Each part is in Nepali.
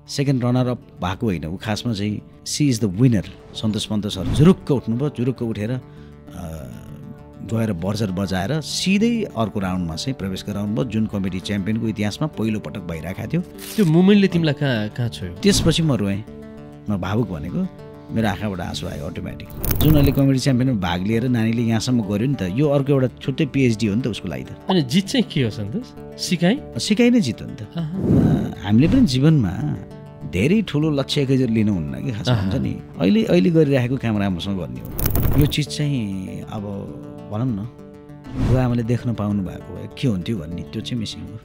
सेकेन्ड रनर अप भएको होइन, ऊ खासमा चाहिँ she is the winner. Santosh Pant sir जुरुक्क उठ्नुभयो, जुरुक्क उठेर गएर बर्जर बजाएर सिधै अर्को राउन्डमा चाहिँ प्रवेश गराउनुभयो, जुन कमेडी च्याम्पियनको इतिहासमा पहिलो पटक भइरहेको थियो। त्यो मोमेन्टले तिमीलाई कहाँ छोयो? त्यसपछि म रोएँ, म भावुक भनेको मेरो आँखाबाट आँसु आयो अटोमेटिक। जुन अहिले कमेडी च्याम्पियनमा भाग लिएर नानीले यहाँसम्म गऱ्यो नि त, यो अर्को एउटा छुट्टै पिएचडी हो नि त उसको लागि त। अनि जित चाहिँ के हो सन्तोष? सिकाइ नै जित हो नि त। हामीले पनि जीवनमा धेरै ठुलो लक्ष्य एकैचोटि लिनु हुन्न कि, खास हुन्छ नि अहिले गरिरहेको काम राम्रोसँग गर्ने हो। यो चिज चाहिँ अब भनौँ न बुवा आमाले देख्न पाउनु भएको भए के हुन्थ्यो भन्ने त्यो चाहिँ मिसिङ हो।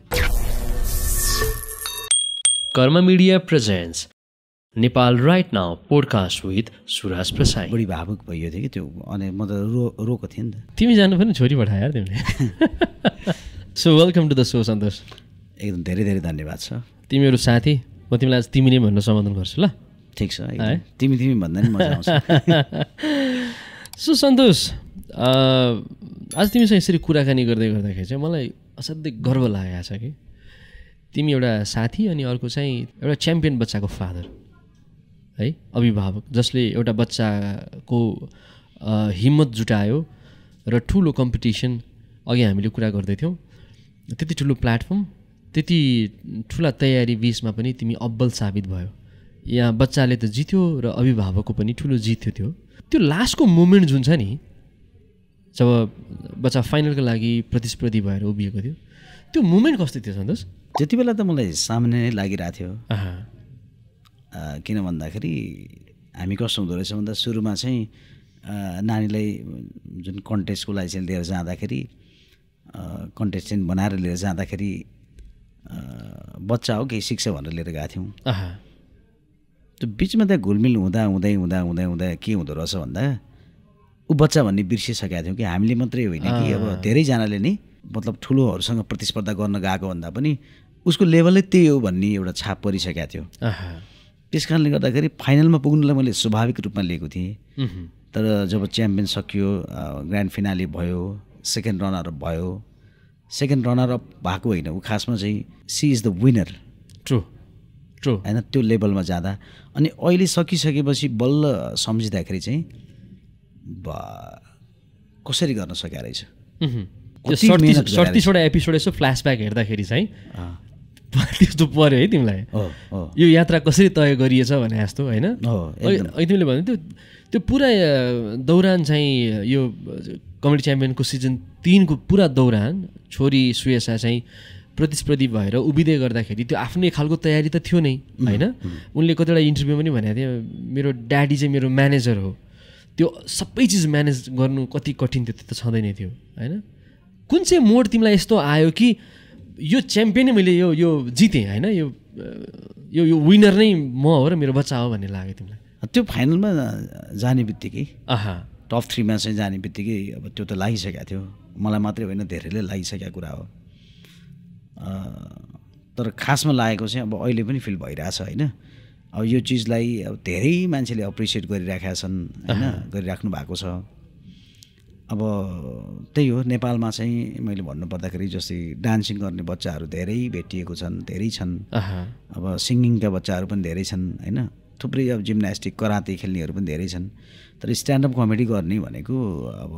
Karma media presents Nepal right now podcast with Suraj Prasai. बढी भावुक भइयो थियो कि त्यो, अनि म त रोएको थिएँ नि त। तिमी जानु पनि छोरी पठायो यार तिमीले। So welcome to the show Santosh. एकदम धेरै धेरै धन्यवाद छ। तिमीहरू साथी, म तिमीलाई आज तिमी नै भन्न सम्बोधन गर्छु ल। ठिक छ, तिमी भन्दा नि मजा आउँछ। सो सन्तोष, आज तिमीसँग यसरी कुराकानी गर्दाखेरि चाहिँ मलाई असाध्यै गर्व लागेको छ कि तिमी एउटा साथी अनि अर्को चाहिँ एउटा च्याम्पियन बच्चाको फादर है, अभिभावक, जसले एउटा बच्चाको हिम्मत जुटायो र ठुलो कम्पिटिसन, अघि हामीले कुरा गर्दैथ्यौँ, त्यति ठुलो प्लेटफर्म, त्यति ठुला तयारी बिचमा पनि तिमी अब्बल साबित भयो। यहाँ बच्चाले त जित्यो र अभिभावकको पनि ठुलो जित थियो। त्यो लास्टको मोमेन्ट जुन छ नि, जब बच्चा फाइनलको लागि प्रतिस्पर्धी भएर उभिएको थियो, त्यो मोमेन्ट कस्तो थियो सन्तोष? त्यति बेला त मलाई सामान्य नै लागिरहेको थियो। किन भन्दाखेरि हामी कस्तो हुँदो रहेछ भन्दा सुरुमा चाहिँ नानीलाई जुन कन्टेस्टको लागि चाहिँ लिएर जाँदाखेरि, कन्टेस्टेन्ट बनाएर लिएर जाँदाखेरि बच्चा हो केही शिक्षा भनेर लिएर गएको थियौँ। त्यो बिचमा त्यहाँ घुलमिल हुँदा हुँदै हुँदा हुँदै हुँदा के हुँदो रहेछ भन्दा ऊ बच्चा भन्ने बिर्सिसकेका थियौँ कि हामीले मात्रै होइन कि अब धेरैजनाले नि मतलब ठुलोहरूसँग प्रतिस्पर्धा गर्न गएको भन्दा पनि उसको लेभलै त्यही हो भन्ने एउटा छाप परिसकेको थियो। त्यस कारणले गर्दाखेरि फाइनलमा पुग्नुलाई मैले स्वाभाविक रूपमा लिएको थिएँ। तर जब च्याम्पियन सकियो, ग्रान्ड फिनाले भयो, सेकेन्ड रनर अप भयो, सेकेन्ड रनर अप भएको होइन, ऊ खासमा चाहिँ she is the winner. True होइन, त्यो लेभलमा जाँदा अनि अहिले सकिसकेपछि बल्ल सम्झिँदाखेरि चाहिँ बा कसरी गर्न सकेको रहेछ। 37वटा एपिसोड यसो फ्ल्यासब्याक हेर्दाखेरि चाहिँ त्यस्तो पऱ्यो है तिमीलाई, यो यात्रा कसरी तय गरिएछ भने जस्तो होइन। तिमीले भन्यो त्यो पुरा दौरान चाहिँ यो कमेडी च्याम्पियनको सिजन 3को पुरा दौरान छोरी सुयसा चाहिँ प्रतिस्पर्धी भएर उभिँदै गर्दाखेरि त्यो आफ्नै खालको तयारी त थियो नै होइन। उनले कतिवटा इन्टरभ्यू पनि भनेको थियो, मेरो ड्याडी चाहिँ मेरो म्यानेजर हो, त्यो सबै चिज म्यानेज गर्नु कति कठिन थियो त्यो त छँदै नै थियो होइन। कुन चाहिँ मोड तिमीलाई यस्तो आयो कि यो च्याम्पियन नै मैले यो जितेँ होइन, यो विनर नै म हो र मेरो बच्चा हो भन्ने लाग्यो तिमीलाई? त्यो फाइनलमा जाने बित्तिकै, टप 3मा चाहिँ जाने बित्तिकै अब त्यो त लागिसकेको थियो, मलाई मात्रै होइन धेरैले लागिसकेको कुरा हो। तर खासमा लागेको चाहिँ अब अहिले पनि फिल भइरहेछ होइन। अब यो चिजलाई अब धेरै मान्छेले एप्रिसिएट गरिराखेका छन् होइन, गरिराख्नु भएको छ। अब त्यही हो, नेपालमा चाहिँ मैले भन्नुपर्दाखेरि जस्तै डान्सिङ गर्ने बच्चाहरू धेरै भेटिएको छन्, धेरै छन्। अब सिङ्गिङका बच्चाहरू पनि धेरै छन् होइन, थुप्रै अब जिम्नास्टिक कराते खेल्नेहरू पनि धेरै छन्। तर स्ट्यान्डअप कमेडी गर्ने भनेको अब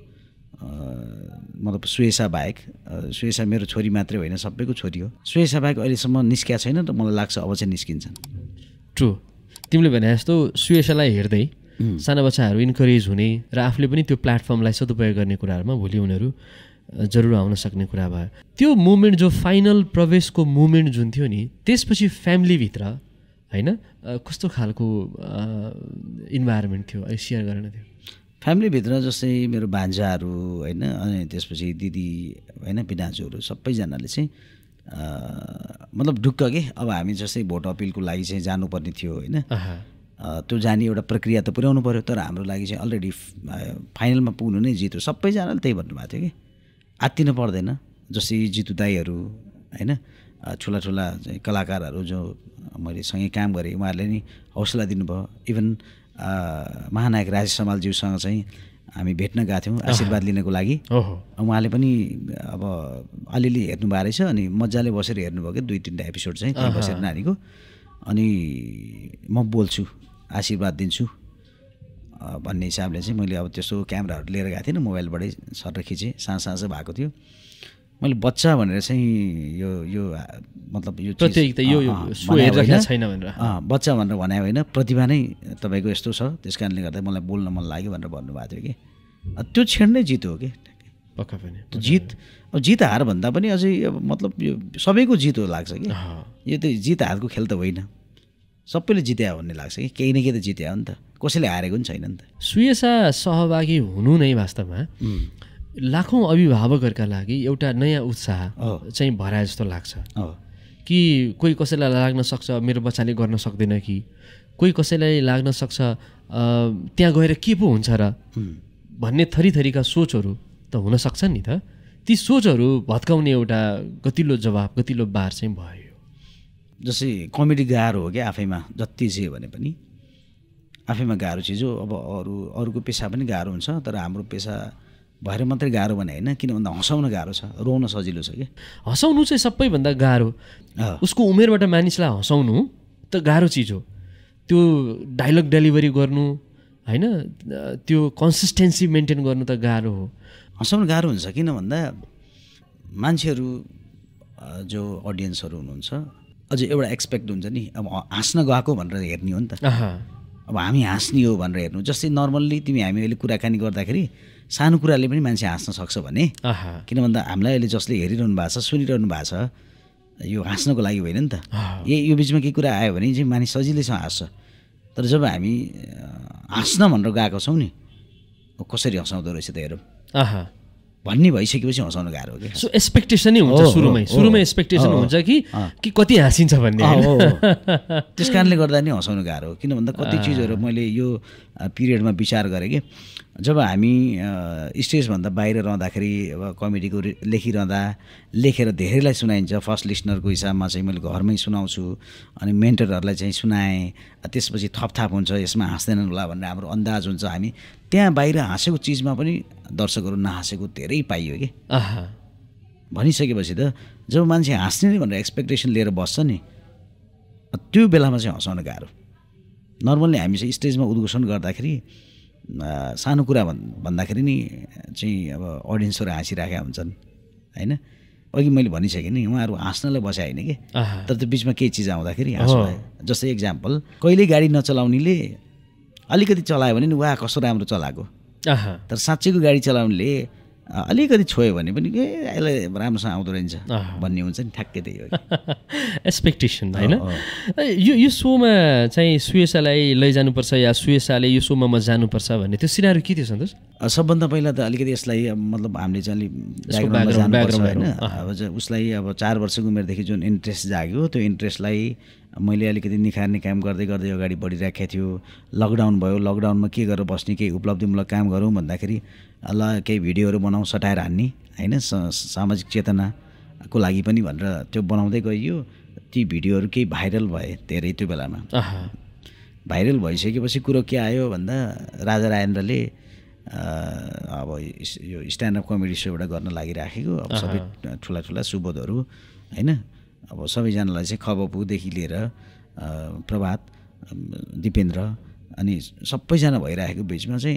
मतलब सुयसा बाहेक, सुयसा मेरो छोरी मात्रै होइन सबैको छोरी हो, सुयसा बाहेक अहिलेसम्म निस्किया छैन, त मलाई लाग्छ अब चाहिँ निस्किन्छन्। ट्रु, तिमीले भने जस्तो सुयसालाई हेर्दै साना बच्चाहरू इन्करेज हुने र आफूले पनि त्यो प्लेटफर्मलाई सदुपयोग गर्ने कुराहरूमा भोलि उनीहरू जरुर आउन सक्ने कुरा भयो। त्यो मोमेन्ट जो फाइनल प्रवेशको मोमेन्ट जुन थियो नि, त्यसपछि फ्यामिलीभित्र होइन कस्तो खालको इन्भाइरोमेन्ट थियो, सेयर गर्न थियो? फ्यामिलीभित्र जस्तै मेरो भान्जाहरू होइन, अनि त्यसपछि दिदी होइन, पिनाजुहरू सबैजनाले चाहिँ मतलब ढुक्क के अब हामी जस्तै भोट अपिलको लागि चाहिँ जानुपर्ने थियो होइन। त्यो जाने एउटा प्रक्रिया त पुर्याउनु पऱ्यो, तर हाम्रो लागि चाहिँ अलरेडी फाइनलमा पुग्नु नै जित्यो, सबैजनाले त्यही भन्नुभएको थियो कि आत्तिनु पर्दैन। जस्तै जितु दाईहरू होइन, ठुला ठुला कलाकारहरू जो मैले सँगै काम गरेँ, उहाँहरूले नि हौसला दिनुभयो। इभन महानायक राजेश समालज्यूसँग चाहिँ हामी भेट्न गएको थियौँ आशीर्वाद लिनको लागि। उहाँले पनि अब अलिअलि हेर्नु भएको रहेछ, अनि मजाले बसेर हेर्नुभयो कि 2-3टा एपिसोड चाहिँ त्यहीँ बसेर नानीको। अनि म बोल्छु आशीर्वाद दिन्छु भन्ने हिसाबले चाहिँ मैले अब त्यसो क्यामेराहरू लिएर गएको थिइनँ, मोबाइलबाटै सर खिचेँ, साँझ भएको थियो। मैले बच्चा भनेर चाहिँ यो मतलब यो बच्चा भनेर भने होइन, प्रतिभा नै तपाईँको यस्तो छ, त्यस कारणले गर्दा मलाई बोल्न मन लाग्यो भनेर भन्नुभएको थियो कि त्यो क्षण नै जित हो कि पक्का पनि जित। अब जित हार भन्दा पनि अझै मतलब यो सबैको जित हो लाग्छ कि यो त जित हारको खेल त होइन, सबैले जित्या भन्ने लाग्छ कि केही न केही त जित्या हो नि त, कसैले हारेको पनि छैन नि त। सुयसा सहभागी हुनु नै वास्तवमा लाखौँ अभिभावकहरूका लागि एउटा नयाँ उत्साह चाहिँ भराए जस्तो लाग्छ कि कोही कसैलाई लाग्न सक्छ मेरो बच्चाले गर्न सक्दैन, कि कोही कसैलाई लाग्न सक्छ त्यहाँ गएर के पो हुन्छ र भन्ने थरीका सोचहरू त हुन सक्छन् नि त। ती सोचहरू भत्काउने एउटा गतिलो जवाब, गतिलो बार चाहिँ भयो। जस्तै कमेडी गाह्रो हो क्या आफैमा, जति जे भने पनि आफैमा गाह्रो चिज हो। अब अरूको पेसा पनि गाह्रो हुन्छ, तर हाम्रो पेसा भएर मात्रै गाह्रो भने होइन, किन भन्दा हँसाउन गाह्रो छ, रोउन सजिलो छ कि। हँसाउनु चाहिँ सबैभन्दा गाह्रो, उसको उमेरबाट मानिसलाई हँसाउनु त गाह्रो चिज हो। त्यो डायलग डेलिभरी गर्नु होइन, त्यो कन्सिस्टेन्सी मेन्टेन गर्नु त गाह्रो हो। हँसाउनु गाह्रो हुन्छ किन भन्दा मान्छेहरू जो अडियन्सहरू हुनुहुन्छ अझै एउटा एक्सपेक्ट हुन्छ नि, अब हाँस्न गएको भनेर हेर्ने हो नि त। अब हामी हाँस्ने हो भनेर हेर्नु, जस्तै नर्मल्ली हामी अहिले कुराकानी गर्दाखेरि सानो कुराले पनि मान्छे हाँस्न सक्छ भने, किन भन्दा हामीलाई अहिले जसले हेरिरहनु भएको छ, सुनिरहनु भएको छ, यो हाँस्नको लागि होइन नि त। यो बिचमा केही कुरा आयो भने चाहिँ मानिस सजिलैसँग हाँस्छ, तर जब हामी हाँस्न भनेर गएको छौँ नि, कसरी हँसाउँदो रहेछ त हेरौँ भन्ने भइसकेपछि हँसाउनु गाह्रो हो कि। सो एक्सपेक्टेसनै हुन्छ सुरुमै एक्सपेक्टेसन हुन्छ कि कति हाँसिन्छ भन्ने। त्यस कारणले गर्दा नि हँसाउनु गाह्रो हो, किन भन्दा कति चिजहरू मैले यो पिरियडमा विचार गरेँ कि जब हामी स्टेजभन्दा बाहिर रहँदाखेरि अब कमेडीको लेखेर धेरैलाई सुनाइन्छ। फर्स्ट लिसनरको हिसाबमा चाहिँ मैले घरमै सुनाउँछु, अनि मेन्टरहरूलाई चाहिँ सुनाएँ, त्यसपछि थपथाप हुन्छ, यसमा हाँस्दैनन् होला भन्ने हाम्रो अन्दाज हुन्छ। हामी त्यहाँ बाहिर हाँसेको चिजमा पनि दर्शकहरू नहाँसेको धेरै पाइयो कि। भनिसकेपछि त जब मान्छे हाँस्ने नै भनेर एक्सपेक्टेसन लिएर बस्छ नि, त्यो बेलामा चाहिँ हँसाउन गाह्रो। नर्मल्ली हामी चाहिँ स्टेजमा उद्घोषण गर्दाखेरि सानो कुरा भन्दाखेरि नि चाहिँ अब अडियन्सहरू हाँसिराखेका हुन्छन् होइन। अघि मैले भनिसकेँ नि, उहाँहरू हाँस्नलाई बसे होइन कि, तर त्यो बिचमा केही चिज आउँदाखेरि हाँसो आयो। जस्तै एक्जाम्पल, कहिल्यै गाडी नचलाउनेले अलिकति चलायो भने नि वाह कस्तो राम्रो चलाएको, तर साँच्चैको गाडी चलाउनेले अलिकति छोयो भने पनि यसलाई राम्रोसँग आउँदो रहेछ भन्ने हुन्छ नि, ठ्याक्कै त्यही हो एक्सपेक्टेसन होइन। यो सोमा चाहिँ सुयसालाई लैजानुपर्छ या सुयसाले यो सोमा म जानुपर्छ भन्ने त्यो सिनारी के थियो सन्तोष? सबभन्दा पहिला त अलिकति यसलाई मतलब हामीले चाहिँ अलिक ब्याकग्राउन्डमा जानुपर्छ होइन। अब उसलाई अब 4 वर्षको उमेरदेखि जुन इन्ट्रेस्ट जाग्यो, त्यो इन्ट्रेस्टलाई मैले अलिकति निखार्ने काम गर्दै अगाडि बढिराखेको थियो। लकडाउन भयो, लकडाउनमा के गरेर बस्ने, केही उपलब्धिमूलक काम गरौँ भन्दाखेरि ल केही भिडियोहरू बनाउँ, सटाएर हान्ने होइन, सामाजिक चेतनाको लागि पनि भनेर त्यो बनाउँदै गइयो। ती भिडियोहरू केही भाइरल भए धेरै त्यो बेलामा। भाइरल भइसकेपछि कुरो के आयो भन्दा राजा राजेन्द्रले अब यो स्ट्यान्डअप कमेडी सो एउटा गर्न लागिराखेको। अब सबै ठुला सुबोधहरू होइन, अब सबैजनालाई चाहिँ खबपुदेखि लिएर प्रभात, दिपेन्द्र अनि सबैजना भइरहेको बिचमा चाहिँ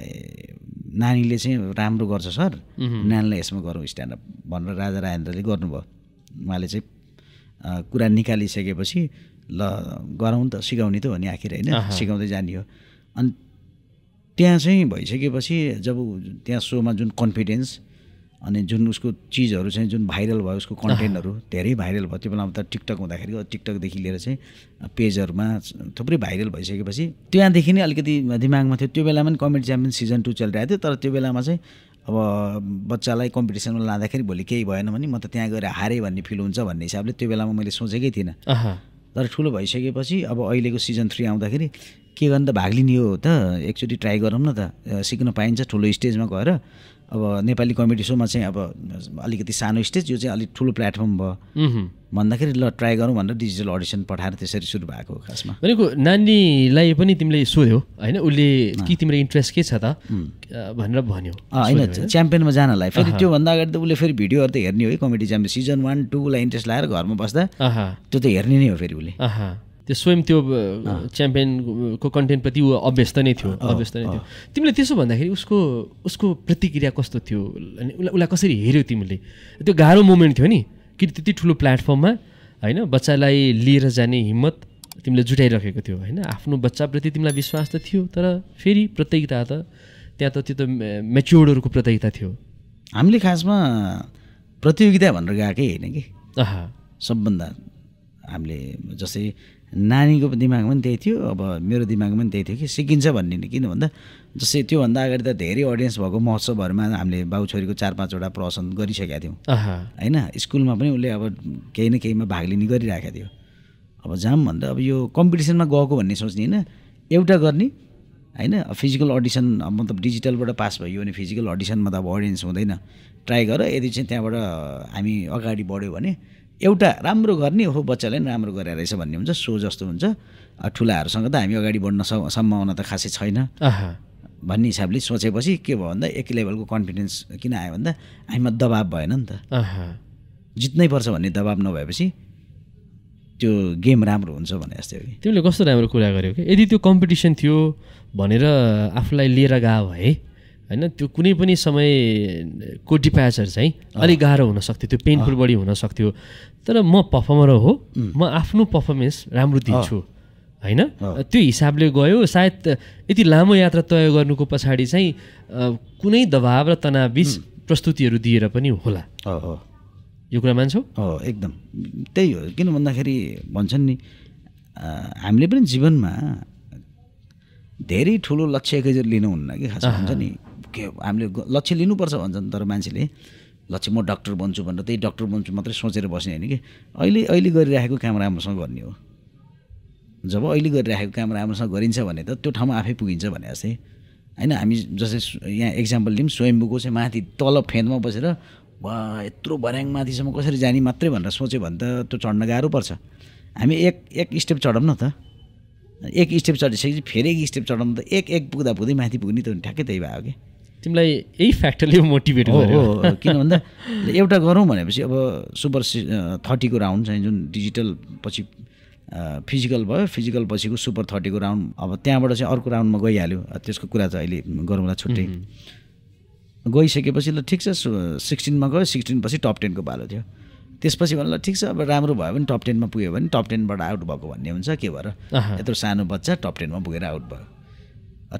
नानीले चाहिँ राम्रो गर्छ सर, नानीलाई यसमा गरौँ स्ट्यान्डअप भनेर राजा राजेन्द्रले गर्नुभयो। उहाँले चाहिँ कुरा निकालिसकेपछि ल गरौँ त, सिकाउने त हो नि आखिर होइन, सिकाउँदै जाने हो। अनि त्यहाँ चाहिँ भइसकेपछि जब त्यहाँ सोमा जुन कन्फिडेन्स अनि जुन उसको चिजहरू चाहिँ जुन भाइरल भयो, उसको कन्टेन्टहरू धेरै भाइरल भयो। त्यो बेलामा त टिकटक हुँदाखेरि टिकटकदेखि लिएर चाहिँ पेजहरूमा थुप्रै भाइरल भइसकेपछि त्यहाँदेखि नै अलिकति दिमागमा थियो। त्यो बेलामा पनि कमेडी च्याम्पियन सिजन 2 चलिरहेको थियो, तर त्यो बेलामा चाहिँ अब बच्चालाई कम्पिटिसनमा लाँदाखेरि भोलि केही भएन भने म त त्यहाँ गएर हारेँ भन्ने फिल हुन्छ भन्ने हिसाबले त्यो बेलामा मैले सोचेकै थिइनँ। तर ठुलो भइसकेपछि अब अहिलेको सिजन 3 आउँदाखेरि के गर्नु त, भाग लिने हो त, एकचोटि ट्राई गरौँ न त, सिक्न पाइन्छ ठुलो स्टेजमा गएर। अब नेपाली कमेडी सोमा चाहिँ अब अलिकति सानो स्टेज, यो चाहिँ अलिक ठुलो प्लेटफर्म भयो भन्दाखेरि ल ट्राई गरौँ भनेर डिजिटल अडिसन पठाएर त्यसरी सुरु भएको खासमा। भनेको नानीलाई पनि तिमीले सोध्यौ होइन, उसले कि तिम्रो इन्ट्रेस्ट के छ त भनेर भन्यो होइन च्याम्पियनमा जानलाई। फेरि त्योभन्दा अगाडि त उसले फेरि भिडियोहरू त हेर्ने हो है, कमेडी च्याम्पियन सिजन 1, 2 लाई इन्ट्रेस्ट लगाएर घरमा बस्दा त्यो त हेर्ने नै हो फेरि उसले। त्यो स्वयं त्यो च्याम्पियनको कन्टेन्टप्रति ऊ अभ्यस्त नै थियो तिमीले त्यसो भन्दाखेरि उसको प्रतिक्रिया कस्तो थियो उसलाई कसरी हेऱ्यौ तिमीले त्यो गाह्रो मोमेन्ट थियो नि कि त्यति ठुलो प्लेटफर्ममा होइन बच्चालाई लिएर जाने हिम्मत तिमीले जुटाइराखेको थियो होइन आफ्नो बच्चाप्रति तिमीलाई विश्वास त थियो तर फेरि प्रतियोगिता त त्यहाँ त त्यो त मेच्योर्डहरूको प्रतियोगिता थियो हामीले खासमा प्रतियोगिता भनेर गएकै होइन कि सबभन्दा हामीले जस्तै नानीको दिमागमा पनि त्यही थियो अब मेरो दिमागमा पनि त्यही थियो कि सिकिन्छ भन्ने नि किन भन्दा जस्तै त्योभन्दा अगाडि त धेरै अडियन्स भएको महोत्सवहरूमा हामीले बाउ छोरीको 4-5वटा प्रदर्शन गरिसकेका थियौँ होइन स्कुलमा पनि उसले अब केही न केहीमा भाग लिने गरिरहेको थियो अब जाम भन्दा अब यो कम्पिटिसनमा गएको भन्ने सोच्ने होइन एउटा गर्ने होइन फिजिकल अडिसन मतलब डिजिटलबाट पास भयो भने फिजिकल अडिसनमा त अब अडियन्स हुँदैन ट्राई गर यदि चाहिँ त्यहाँबाट हामी अगाडि बढ्यो भने एउटा राम्रो गर्ने हो बच्चाले पनि राम्रो गरेर रहेछ भन्ने हुन्छ सो जस्तो हुन्छ ठुलाहरूसँग त हामी अगाडि बढ्न सम्भावना त खासै छैन भन्ने हिसाबले सोचेपछि के भयो भन्दा एक लेभलको कन्फिडेन्स किन आयो भन्दा हामीमा दबाब भएन नि त जित्नै पर्छ भन्ने दबाब नभएपछि त्यो गेम राम्रो हुन्छ भने जस्तै हो कि तिमीले कस्तो राम्रो कुरा गर्यौ कि यदि त्यो कम्पिटिसन थियो भनेर आफूलाई लिएर गयो भए होइन त्यो कुनै पनि समयको डिप्याचर चाहिँ अलिक गाह्रो हुनसक्थ्यो त्यो पेनफुल बढी हुनसक्थ्यो तर म पर्फर्मर हो म आफ्नो पर्फर्मेन्स राम्रो दिन्छु होइन त्यो हिसाबले गयो सायद यति लामो यात्रा तय गर्नुको पछाडि चाहिँ कुनै दबाब र तनावबीच प्रस्तुतिहरू दिएर पनि होला यो कुरा मान्छौ एकदम त्यही हो किन भन्दाखेरि भन्छन् नि हामीले पनि जीवनमा धेरै ठुलो लक्ष्य एकैचोटि लिनुहुन्न कि खास हुन्छ नि के हामीले लक्ष्य लिनुपर्छ भन्छन् तर मान्छेले लक्ष्य म डक्टर बन्छु भनेर त्यही डक्टर बन्छु मात्रै सोचेर बस्ने होइन कि अहिले गरिराखेको काम राम्रोसँग गर्ने हो जब अहिले गरिराखेको काम राम्रोसँग गरिन्छ भने त त्यो ठाउँमा आफै पुगिन्छ भने जस्तै होइन हामी जस्तै यहाँ एक्जाम्पल लिउँ स्वयम्भूको चाहिँ माथि तल फेदमा बसेर वा यत्रो भर्याङ माथिसम्म कसरी जाने मात्रै भनेर सोच्यो भने त त्यो चढ्न गाह्रो पर्छ हामी एक स्टेप चढौँ न त एक स्टेप चढिसकेपछि फेरि एक स्टेप चढाउनु त एक पुग्दा माथि पुग्ने त ठ्याक्कै त्यही भयो कि तिमीलाई यही फ्याक्टरले मोटिभेट गर्यो किन भन्दा एउटा गरौँ भनेपछि अब सुपर 30को राउन्ड चाहिँ जुन डिजिटल पछि फिजिकल भयो फिजिकल पछिको सुपर 30को राउन्ड अब त्यहाँबाट चाहिँ अर्को राउन्डमा गइहाल्यो त्यसको कुरा चाहिँ अहिले गरौँला छुट्टै गइसकेपछि ल ठिक छ 16मा गयो 16 पछि टप 10 को पालो थियो त्यसपछि भन्नु ल ठिक छ अब राम्रो भयो भने टप 10मा पुग्यो भने टप 10बाट आउट भएको भन्ने हुन्छ के भएर यत्रो सानो बच्चा टप 10मा पुगेर आउट भयो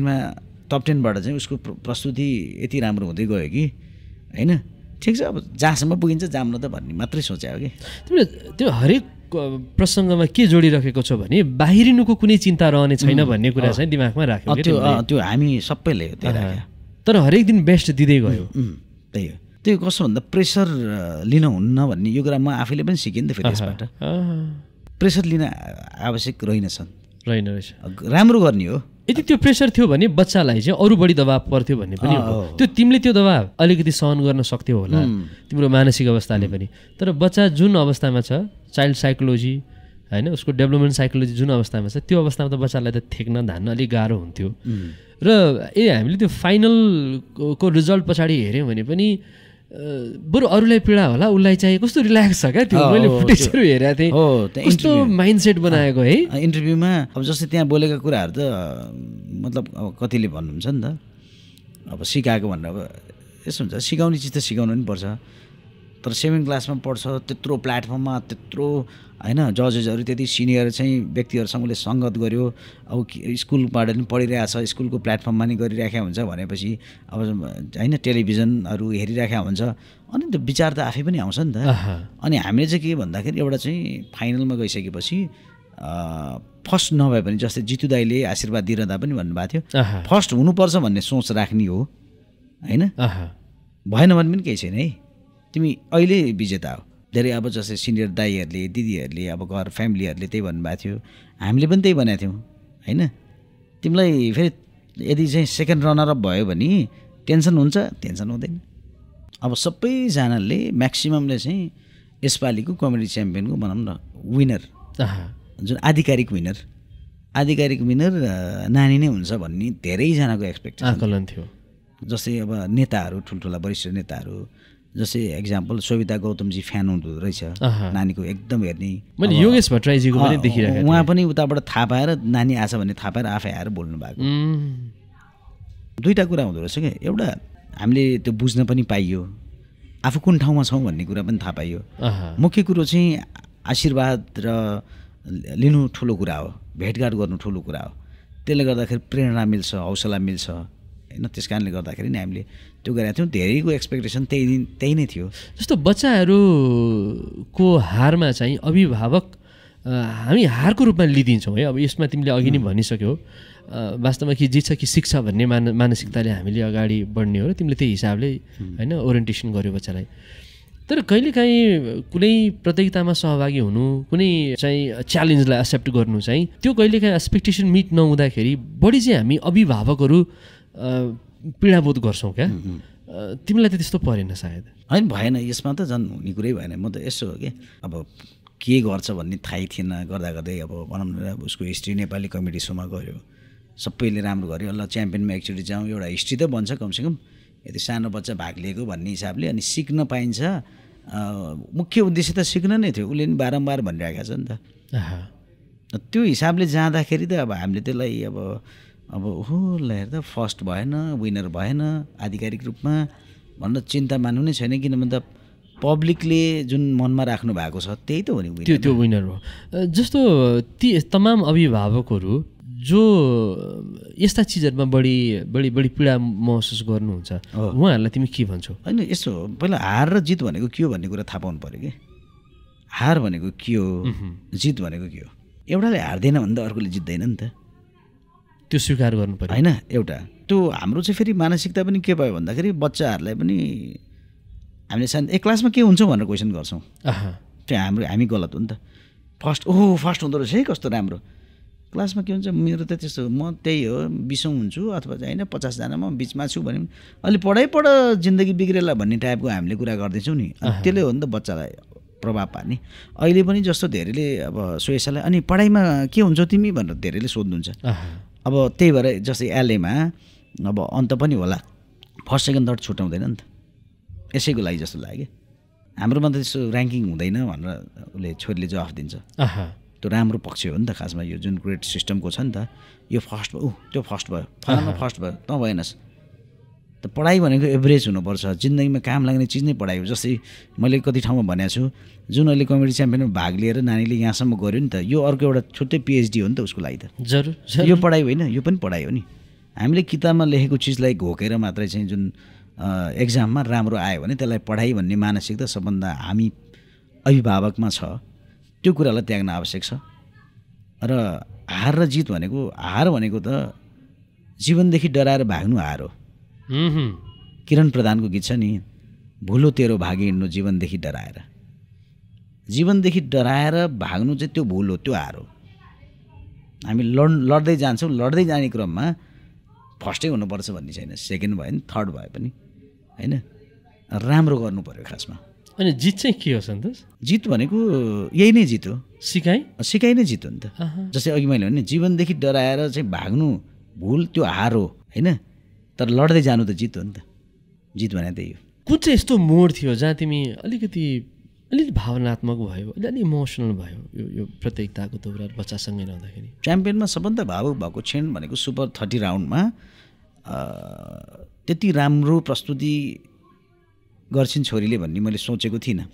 टप 10बाट चाहिँ उसको प्रस्तुति यति राम्रो हुँदै गयो कि होइन ठिक छ अब जहाँसम्म पुगिन्छ जाम्न त भन्ने मात्रै सोचायो कि तिमीले त्यो हरेक प्रसङ्गमा के जोडिराखेको छ भने बाहिरिनुको कुनै चिन्ता रहने छैन भन्ने कुरा चाहिँ दिमागमा राख्यो त्यो हामी सबैले त्यही राख्यो तर हरेक दिन बेस्ट दिँदै गयो त्यही हो त्यो कस्तो भन्दा प्रेसर लिन हुन्न भन्ने यो कुरा म आफैले पनि सिकेँ नि त फेरि यसबाट प्रेसर लिन आवश्यक रहेछ राम्रो गर्ने हो यदि त्यो प्रेसर थियो भने बच्चालाई चाहिँ अरू बढी दबाब पर्थ्यो भन्ने पनि हो त्यो तिमीले त्यो दबाब अलिकति सहन गर्न सक्थ्यौ होला तिम्रो मानसिक अवस्थाले पनि तर बच्चा जुन अवस्थामा छ चाइल्ड साइकोलोजी होइन उसको डेभलपमेन्ट साइकोलोजी जुन अवस्थामा छ त्यो अवस्थामा त बच्चालाई त थेक्न धान्न अलिक गाह्रो हुन्थ्यो र हामीले त्यो फाइनलको रिजल्ट पछाडि हेऱ्यौँ भने पनि बरु अरूलाई पीडा होला उसलाई चाहिँ कस्तो रिल्याक्स छ क्या त्यो मैले फुटेजहरू हेरेको थिएँ कस्तो माइन्डसेट बनाएको है इन्टरभ्यूमा अब जस्तै त्यहाँ बोलेका कुराहरू त मतलब अब कतिले भन्नुहुन्छ नि त अब सिकाएको भनेर अब यसो हुन्छ सिकाउने चिज त सिकाउनु पनि पर्छ तर 7 क्लासमा पढ्छ त्यत्रो प्लेटफर्ममा त्यत्रो होइन जजेसहरू त्यति सिनियर चाहिँ व्यक्तिहरूसँग उसले सङ्गत गर्यो अब स्कुलबाट पनि पढिरहेको छ स्कुलको प्लेटफर्ममा नि गरिराखेको हुन्छ भनेपछि अब होइन टेलिभिजनहरू हेरिराखेको हुन्छ अनि त्यो विचार त आफै पनि आउँछ नि त अनि हामीले चाहिँ के भन्दाखेरि एउटा चाहिँ फाइनलमा गइसकेपछि फर्स्ट नभए पनि जस्तै जितु दाइले आशीर्वाद दिइरहँदा पनि भन्नुभएको थियो फर्स्ट हुनुपर्छ भन्ने सोच राख्ने हो होइन भएन भने पनि केही छैन है तिमी अहिले विजेता हो धेरै अब जस्तै सिनियर दाइहरूले दिदीहरूले अब घर फ्यामिलीहरूले त्यही भन्नुभएको थियो हामीले पनि त्यही भनेको थियौँ होइन तिमीलाई फेरि यदि चाहिँ सेकेन्ड रनर अप भयो भने टेन्सन हुन्छ टेन्सन हुँदैन अब सबैजनाले म्याक्सिममले चाहिँ यसपालिको कमेडी च्याम्पियनको भनौँ न विनर जुन आधिकारिक विनर नानी नै हुन्छ भन्ने धेरैजनाको एक्सपेक्टेसन आकलन थियो जस्तै अब नेताहरू ठुल्ठुला वरिष्ठ नेताहरू जस्तै एक्जाम्पल सविता गौतमजी फ्यान हुँदो रहेछ नानीको एकदम हेर्ने मैले योगेश भट्टराईजीको पनि देखिरहेको उहाँ पनि उताबाट थाहा पाएर नानी आछ भन्ने थाहा पाएर आफै आएर बोल्नु भएको दुईवटा कुरा हुँदो रहेछ क्या एउटा हामीले त्यो बुझ्न पनि पाइयो आफू कुन ठाउँमा छौँ भन्ने कुरा पनि थाहा पाइयो मुख्य कुरो चाहिँ आशीर्वाद र लिनु ठुलो कुरा हो भेटघाट गर्नु ठुलो कुरा हो त्यसले गर्दाखेरि प्रेरणा मिल्छ हौसला मिल्छ होइन त्यस कारणले गर्दाखेरि नै हामीले त्यो गरेका थियौँ धेरैको एक्सपेक्टेसन त्यही नै थियो जस्तो बच्चाहरूको हारमा चाहिँ अभिभावक हामी हारको रूपमा लिइदिन्छौँ है अब यसमा तिमीले अघि नै भनिसक्यौ वास्तवमा कि जित्छ कि सिक्छ भन्ने मानसिकताले हामीले अगाडि बढ्ने हो र तिमीले त्यही हिसाबले होइन ओरिएन्टेसन गर्यो बच्चालाई तर कहिलेकाहीँ कुनै प्रतियोगितामा सहभागी हुनु कुनै चाहिँ च्यालेन्जलाई एक्सेप्ट गर्नु चाहिँ त्यो कहिलेकाहीँ एक्सपेक्टेसन मिट नहुँदाखेरि बढी चाहिँ हामी अभिभावकहरू पीडाबोध गर्छौँ क्या तिमीलाई त त्यस्तो परेन सायद होइन भएन यसमा त झन् हुने कुरै भएन म त यसो हो कि अब के गर्छ भन्ने थाहै थिएन गर्दा गर्दै अब भनौँ न उसको हिस्ट्री नेपाली कमेडी सोमा गऱ्यो सबैले राम्रो गर्यो ल च्याम्पियनमा एकचोटि जाउँ एउटा हिस्ट्री त बन्छ कमसेकम यदि सानो बच्चा भाग लिएको भन्ने हिसाबले अनि सिक्न पाइन्छ मुख्य उद्देश्य त सिक्न नै थियो उसले नि बारम्बार भनिरहेको छ नि त त्यो हिसाबले जाँदाखेरि त अब हामीले त्यसलाई अब हो ल हेर्दा फर्स्ट भएन विनर भएन आधिकारिक रूपमा भनेर चिन्ता मान्नु नै छैन किन भन्दा पब्लिकले जुन मनमा राख्नु भएको छ त्यही त हो नि त्यो विनर हो जस्तो ती तमाम अभिभावकहरू जो यस्ता चिजहरूमा बढी पीडा महसुस गर्नुहुन्छ उहाँहरूलाई तिमी के भन्छौ होइन यस्तो पहिला हार र जित भनेको के हो भन्ने कुरा थाहा पाउनु पऱ्यो कि हार भनेको के हो जित भनेको के हो एउटाले हार्दैन भने त अर्कोले जित्दैन नि त त्यो स्वीकार गर्नु पर्यो होइन एउटा त्यो हाम्रो चाहिँ फेरि मानसिकता पनि के भयो भन्दाखेरि बच्चाहरूलाई पनि हामीले सानो क्लासमा के हुन्छ भनेर क्वेसन गर्छौँ त्यो हामी गलत हो नि त फर्स्ट हुँदो रहेछ है कस्तो राम्रो क्लासमा के हुन्छ मेरो त त्यस्तो म त्यही हो 20औं हुन्छु अथवा चाहिँ होइन 50 म बिचमा छु भने अलि पढ जिन्दगी बिग्रेला भन्ने टाइपको हामीले कुरा गर्दैछौँ नि त्यसले हो नि त बच्चालाई प्रभाव पार्ने अहिले पनि जस्तो धेरैले अब सोएसालाई अनि पढाइमा के हुन्छौ तिमी भनेर धेरैले सोध्नुहुन्छ अब त्यही भएर जस्तै एलएमा अब अन्त पनि होला फर्स्ट सेकेन्ड थर्ड छुट्याउँदैन नि त यसैको लागि जस्तो लाग्यो हाम्रोमा त त्यस्तो ऱ्याङ्किङ हुँदैन भनेर उसले छोरीले जवाफ दिन्छ त्यो राम्रो पक्ष हो नि त खासमा यो जुन ग्रेड सिस्टमको छ नि त यो फर्स्ट भयो त्यो फर्स्ट भयो फलाना फर्स्ट भयो त भएनस् त पढाइ भनेको एभरेज हुनुपर्छ जिन्दगीमा काम लाग्ने चिज नै पढाइ हो जस्तै मैले कति ठाउँमा भनेको छु जुन अहिले कमेडी च्याम्पियनमा भाग लिएर नानीले यहाँसम्म गऱ्यो नि त यो अर्को एउटा छुट्टै पिएचडी हो नि त उसको लागि त जरुर यो पढाइ होइन यो पनि पढाइ हो नि हामीले किताबमा लेखेको चिजलाई घोकेर मात्रै चाहिँ जुन एक्जाममा राम्रो आयो भने त्यसलाई पढाइ भन्ने मानसिकता सबभन्दा हामी अभिभावकमा छ त्यो कुरालाई त्याग्न आवश्यक छ र हार र जित भनेको हार भनेको त जीवनदेखि डराएर भाग्नु हार हो किरण प्रधानको गीत छ नि भुलो तेरो भागी हिँड्नु जीवनदेखि डराएर भाग्नु चाहिँ त्यो भुल हो त्यो हार हो हामी लड्दै जान्छौँ लड्दै जाने क्रममा फर्स्टै हुनुपर्छ भन्ने छैन सेकेन्ड भयो नि थर्ड भयो पनि होइन राम्रो गर्नु पर्यो खासमा अनि जित चाहिँ के हो सन्तोष जित भनेको यही नै जित हो सिकाइ नै जित हो नि त जस्तै अघि मैले भने जीवनदेखि डराएर चाहिँ भाग्नु भुल त्यो हार हो होइन तर लड्दै जानु त जित हो नि त जित भने त्यही हो कुन चाहिँ यस्तो मोड थियो जहाँ तिमी अलिकति भावनात्मक भयो अलिकति इमोसनल भयो यो प्रतियोगिताको दौरान बच्चासँगै रहँदाखेरि च्याम्पियनमा सबभन्दा भावुक भएको क्षण भनेको सुपर 30 राउन्डमा त्यति राम्रो प्रस्तुति गर्छिन् छोरीले भन्ने मैले सोचेको थिइनँ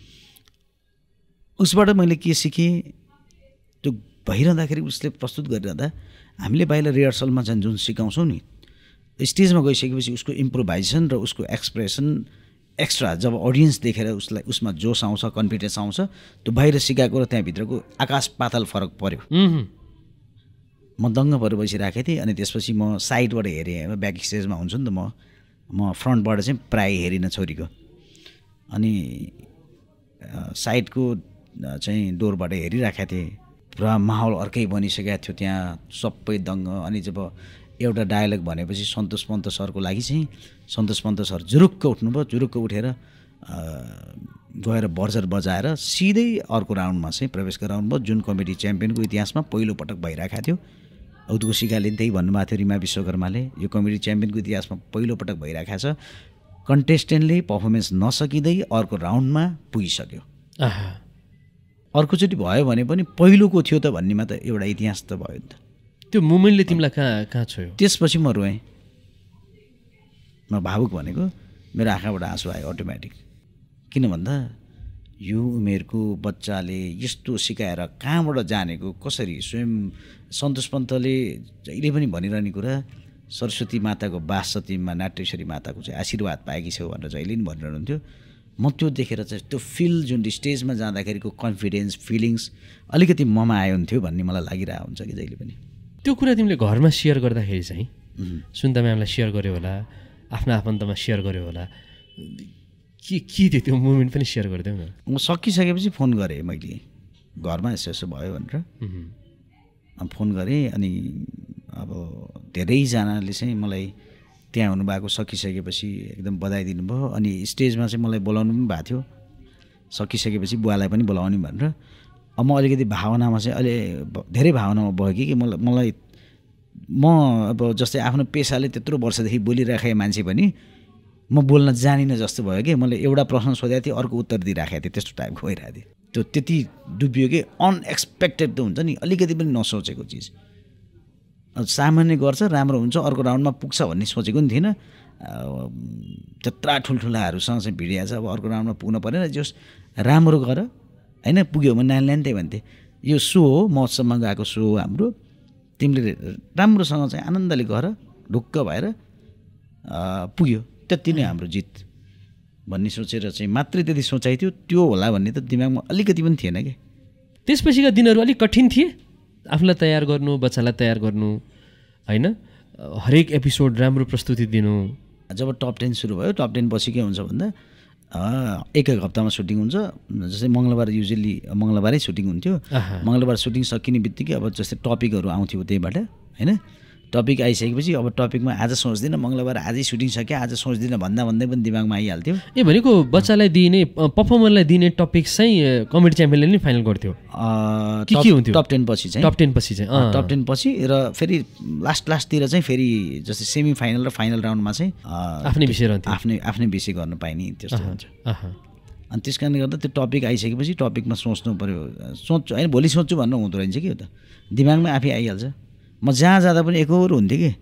उसबाट मैले के सिकेँ त्यो भइरहँदाखेरि उसले प्रस्तुत गरिरहँदा हामीले बाहिर रिहर्सलमा चाहिँ जुन सिकाउँछौँ नि स्टेजमा गइसकेपछि उसको इम्प्रोभाइजेसन र उसको एक्सप्रेसन एक्स्ट्रा जब अडियन्स देखेर उसमा जोस आउँछ कन्फिडेन्स आउँछ त्यो बाहिर सिकाएको र त्यहाँभित्रको आकाश पाताल फरक पर्यो म दङ्ग भएर बसिरहेको थिएँ अनि त्यसपछि म साइडबाट हेरेँ ब्याक स्टेजमा हुन्छु नि त म फ्रन्टबाट चाहिँ प्राय हेरिनँ छोरीको अनि साइडको चाहिँ डोरबाट हेरिरहेको थिएँ पुरा माहौल अर्कै बनिसकेको थियो त्यहाँ सबै दङ्ग अनि जब एउटा डायलग भनेपछि सन्तोष पन्त सरको लागि चाहिँ सन्तोष पन्त सर जुरुक्क उठ्नुभयो जुरुक्क उठेर गएर बर्जर बजाएर सिधै अर्को राउन्डमा चाहिँ प्रवेश गराउनुभयो जुन कमेडी च्याम्पियनको इतिहासमा पहिलोपटक भइरहेको थियो उद्घोषिकाले त्यही भन्नुभएको थियो रिमा विश्वकर्माले यो कमेडी च्याम्पियनको इतिहासमा पहिलोपटक भइरहेको छ कन्टेस्टेन्टले पर्फर्मेन्स नसकिँदै अर्को राउन्डमा पुगिसक्यो। अर्कोचोटि भयो भने पनि पहिलोको थियो त भन्नेमा त एउटा इतिहास त भयो नि त। त्यो मोमेन्टले तिमीलाई कहाँ छोयो? त्यसपछि म रोएँ, म भावुक भनेको मेरो आँखाबाट आँसु आयो अटोमेटिक। किन भन्दा यो उमेरको बच्चाले यस्तो सिकाएर कहाँबाट जानेको कसरी? स्वयं सन्तोष पन्तले जहिले पनि भनिरहने कुरा सरस्वती माताको बास छ तिमीमा, नाट्यश्वरी माताको चाहिँ आशीर्वाद पाएकी छौ भनेर जहिले पनि भनिरहनुहुन्थ्यो। म त्यो देखेर चाहिँ त्यो फिल जुन स्टेजमा जाँदाखेरिको कन्फिडेन्स फिलिङ्स अलिकति ममा आयो हुन्थ्यो भन्ने मलाई लागिरहेको हुन्छ कि जहिले पनि। त्यो कुरा तिमीले घरमा सेयर गर्दाखेरि चाहिँ सुन्दा म्यामलाई सेयर गर्यो होला, आफ्नो आफन्तमा सेयर गर्यो होला, के थियो त्यो मोमेन्ट पनि सेयर गरिदेऊ न। म सकिसकेपछि फोन गरेँ मैले घरमा, यसो भयो भनेर फोन गरेँ। अनि अब धेरैजनाले चाहिँ मलाई त्यहाँ हुनुभएको सकिसकेपछि एकदम बधाई दिनुभयो। अनि स्टेजमा चाहिँ मलाई बोलाउनु पनि भएको थियो, सकिसकेपछि बुवालाई पनि बोलाउने भनेर। अब म अलिकति भावनामा चाहिँ अहिले धेरै भावनामा भयो कि मलाई म अब जस्तै आफ्नो पेसाले त्यत्रो वर्षदेखि बोलिराखेँ मान्छे पनि म बोल्न जानिनँ जस्तो भयो कि। मैले एउटा प्रश्न सोधेको थिएँ, अर्को उत्तर दिइराखेको थिएँ, त्यस्तो टाइपको भइरहेको थियो। त्यो त्यति डुबियो कि अनएक्सपेक्टेड त हुन्छ नि, अलिकति पनि नसोचेको चिज। सामान्य गर्छ राम्रो हुन्छ, अर्को राउन्डमा पुग्छ भन्ने सोचेको नि थिइनँ। त्यत्रा ठुल्ठुलाहरूसँग चाहिँ भिडिया छ, अब अर्को राउन्डमा पुग्न परेन, जस राम्रो गर होइन, पुग्यो भने नानीलाई त्यही भन्थे यो सो हो, महोत्सवमा गएको सो हो हाम्रो, तिमीले राम्रोसँग चाहिँ आनन्दले गर, ढुक्क भएर पुग्यो, त्यति नै हाम्रो जित भन्ने सोचेर चाहिँ मात्रै त्यति सोचाइ थियो। त्यो होला भन्ने त दिमागमा अलिकति पनि थिएन कि। त्यसपछिका दिनहरू अलिक कठिन थिए आफूलाई तयार गर्नु, बच्चालाई तयार गर्नु, होइन हरेक एपिसोड राम्रो प्रस्तुति दिनु। जब टप 10 सुरु भयो, टप 10 पछि के हुन्छ भन्दा एक हप्तामा सुटिङ हुन्छ। जस्तै मङ्गलबार युजली मङ्गलबारै सुटिङ हुन्थ्यो। मङ्गलबार सुटिङ सकिने बित्तिकै अब जस्तै टपिकहरू आउँथ्यो त्यहीबाट होइन। टपिक आइसकेपछि अब टपिकमा आज सोच्दिनँ, मङ्गलबार आजै सुटिङ सक्यो, आज सोच्दिनँ भन्दै पनि दिमागमा आइहाल्थ्यो। भनेको बच्चालाई दिने पर्फर्मरलाई दिने टपिक चाहिँ कमेडी च्याम्पियनले नै फाइनल गर्थ्यो के हुन्थ्यो? टप 10 पछि चाहिँ टप 10 पछि र फेरि लास्टतिर चाहिँ फेरि जस्तै सेमी फाइनल र फाइनल राउन्डमा चाहिँ आफ्नै विषय रहन्थ्यो, आफ्नै विषय गर्न पाइने त्यस्तो हुन्छ। अनि त्यस कारणले गर्दा त्यो टपिक आइसकेपछि टपिकमा सोच्नु पऱ्यो। सोच्छु होइन, भोलि सोच्छु भन्नु हुँदो रहेछ कि हो त, दिमागमा आफै आइहाल्छ। म जहाँ जाँदा पनि एकहोरो हुन्थ्यो कि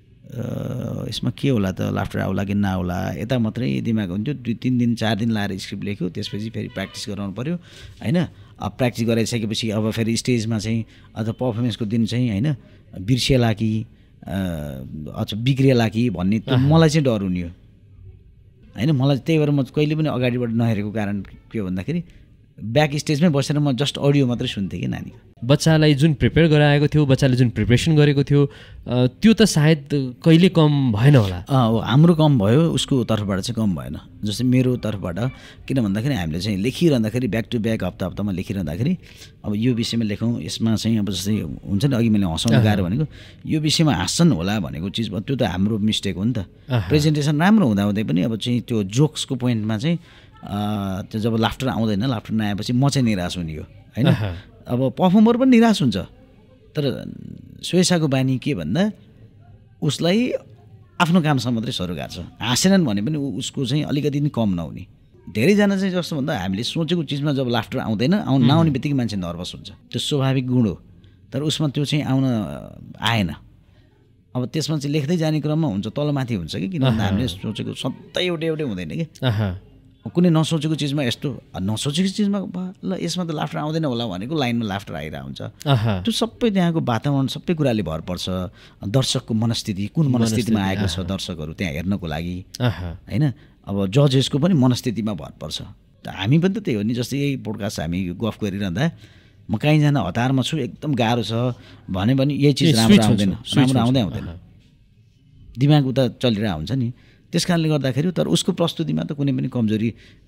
यसमा के होला त, लाफ्टर आउला कि नआउला, यता मात्रै दिमाग हुन्थ्यो। 2-3 दिन 4 दिन लाएर स्क्रिप्ट लेख्यो, त्यसपछि फेरि प्र्याक्टिस गराउनु पऱ्यो होइन। अब प्र्याक्टिस गराइसकेपछि अब फेरि स्टेजमा चाहिँ अथवा पर्फर्मेन्सको दिन चाहिँ होइन बिर्सिएला कि अथवा बिग्रिएला कि भन्ने मलाई चाहिँ डर हुने हो होइन। मलाई त्यही भएर म कहिले पनि अगाडिबाट नहेरेको कारण के हो भन्दाखेरि ब्याक स्टेजमै बसेर म जस्ट अडियो मात्रै सुन्थेँ कि नानीको। बच्चालाई जुन प्रिपेयर गराएको थियो, बच्चाले जुन प्रिपरेसन गरेको थियो, त्यो त सायद कहिले कम भएन होला। हाम्रो कम भयो, उसको तर्फबाट चाहिँ कम भएन। जस्तै मेरो तर्फबाट किन भन्दाखेरि हामीले चाहिँ लेखिरहँदाखेरि ब्याक टु ब्याक हप्तामा लेखिरहँदाखेरि अब यो विषयमा लेखौँ, यसमा चाहिँ अब जस्तै हुन्छ नि, अघि मैले हँसाउनु गाह्रो भनेको यो विषयमा हाँस्छन् होला भनेको चिज भयो, त्यो त हाम्रो मिस्टेक हो नि त। प्रेजेन्टेसन राम्रो हुँदाहुँदै पनि अब चाहिँ त्यो जोक्सको पोइन्टमा चाहिँ त्यो जब लाफ्टर आउँदैन, लाफ्टर नआएपछि म चाहिँ निराश हुने हो होइन। अब पर्फर्मर पनि निराश हुन्छ, तर स्वेसाको बानी के भन्दा उसलाई आफ्नो कामसँग मात्रै सरोकार छ, हाँसेनन् भने पनि उसको चाहिँ अलिकति नि कम नहुने। धेरैजना चाहिँ जस्तो भन्दा हामीले सोचेको चिजमा जब लाफ्टर आउँदैन, नआउने बित्तिकै मान्छे नर्भस हुन्छ, त्यो स्वाभाविक गुण हो। तर उसमा त्यो चाहिँ आएन। अब त्यसमा चाहिँ लेख्दै जाने क्रममा हुन्छ, तलमाथि हुन्छ कि, किन भन्दा हामीले सोचेको सधैँ एउटै हुँदैन कि। कुनै नसोचेको चिजमा यस्तो, नसोचेको चिजमा ल यसमा त लाफ्टर आउँदैन होला भनेको लाइनमा लाफ्टर आइरहेको हुन्छ। त्यो सबै त्यहाँको वातावरण सबै कुराले भर पर्छ। दर्शकको मनस्थिति, कुन मनस्थितिमा आएको छ दर्शकहरू त्यहाँ हेर्नको लागि होइन। अब जजेसको पनि मनस्थितिमा भर पर्छ। हामी पनि त त्यही हो नि। जस्तै यही पोडकास्ट हामी गफ गरिरहँदा म कहीँ जान हतारमा छु, एकदम गाह्रो छ भने पनि यही चिज राम्रो आउँदैन, दिमाग उता चलिरहेको हुन्छ नि। त्यस कारणले गर्दाखेरि तर उसको प्रस्तुतिमा त कुनै पनि कमजोरी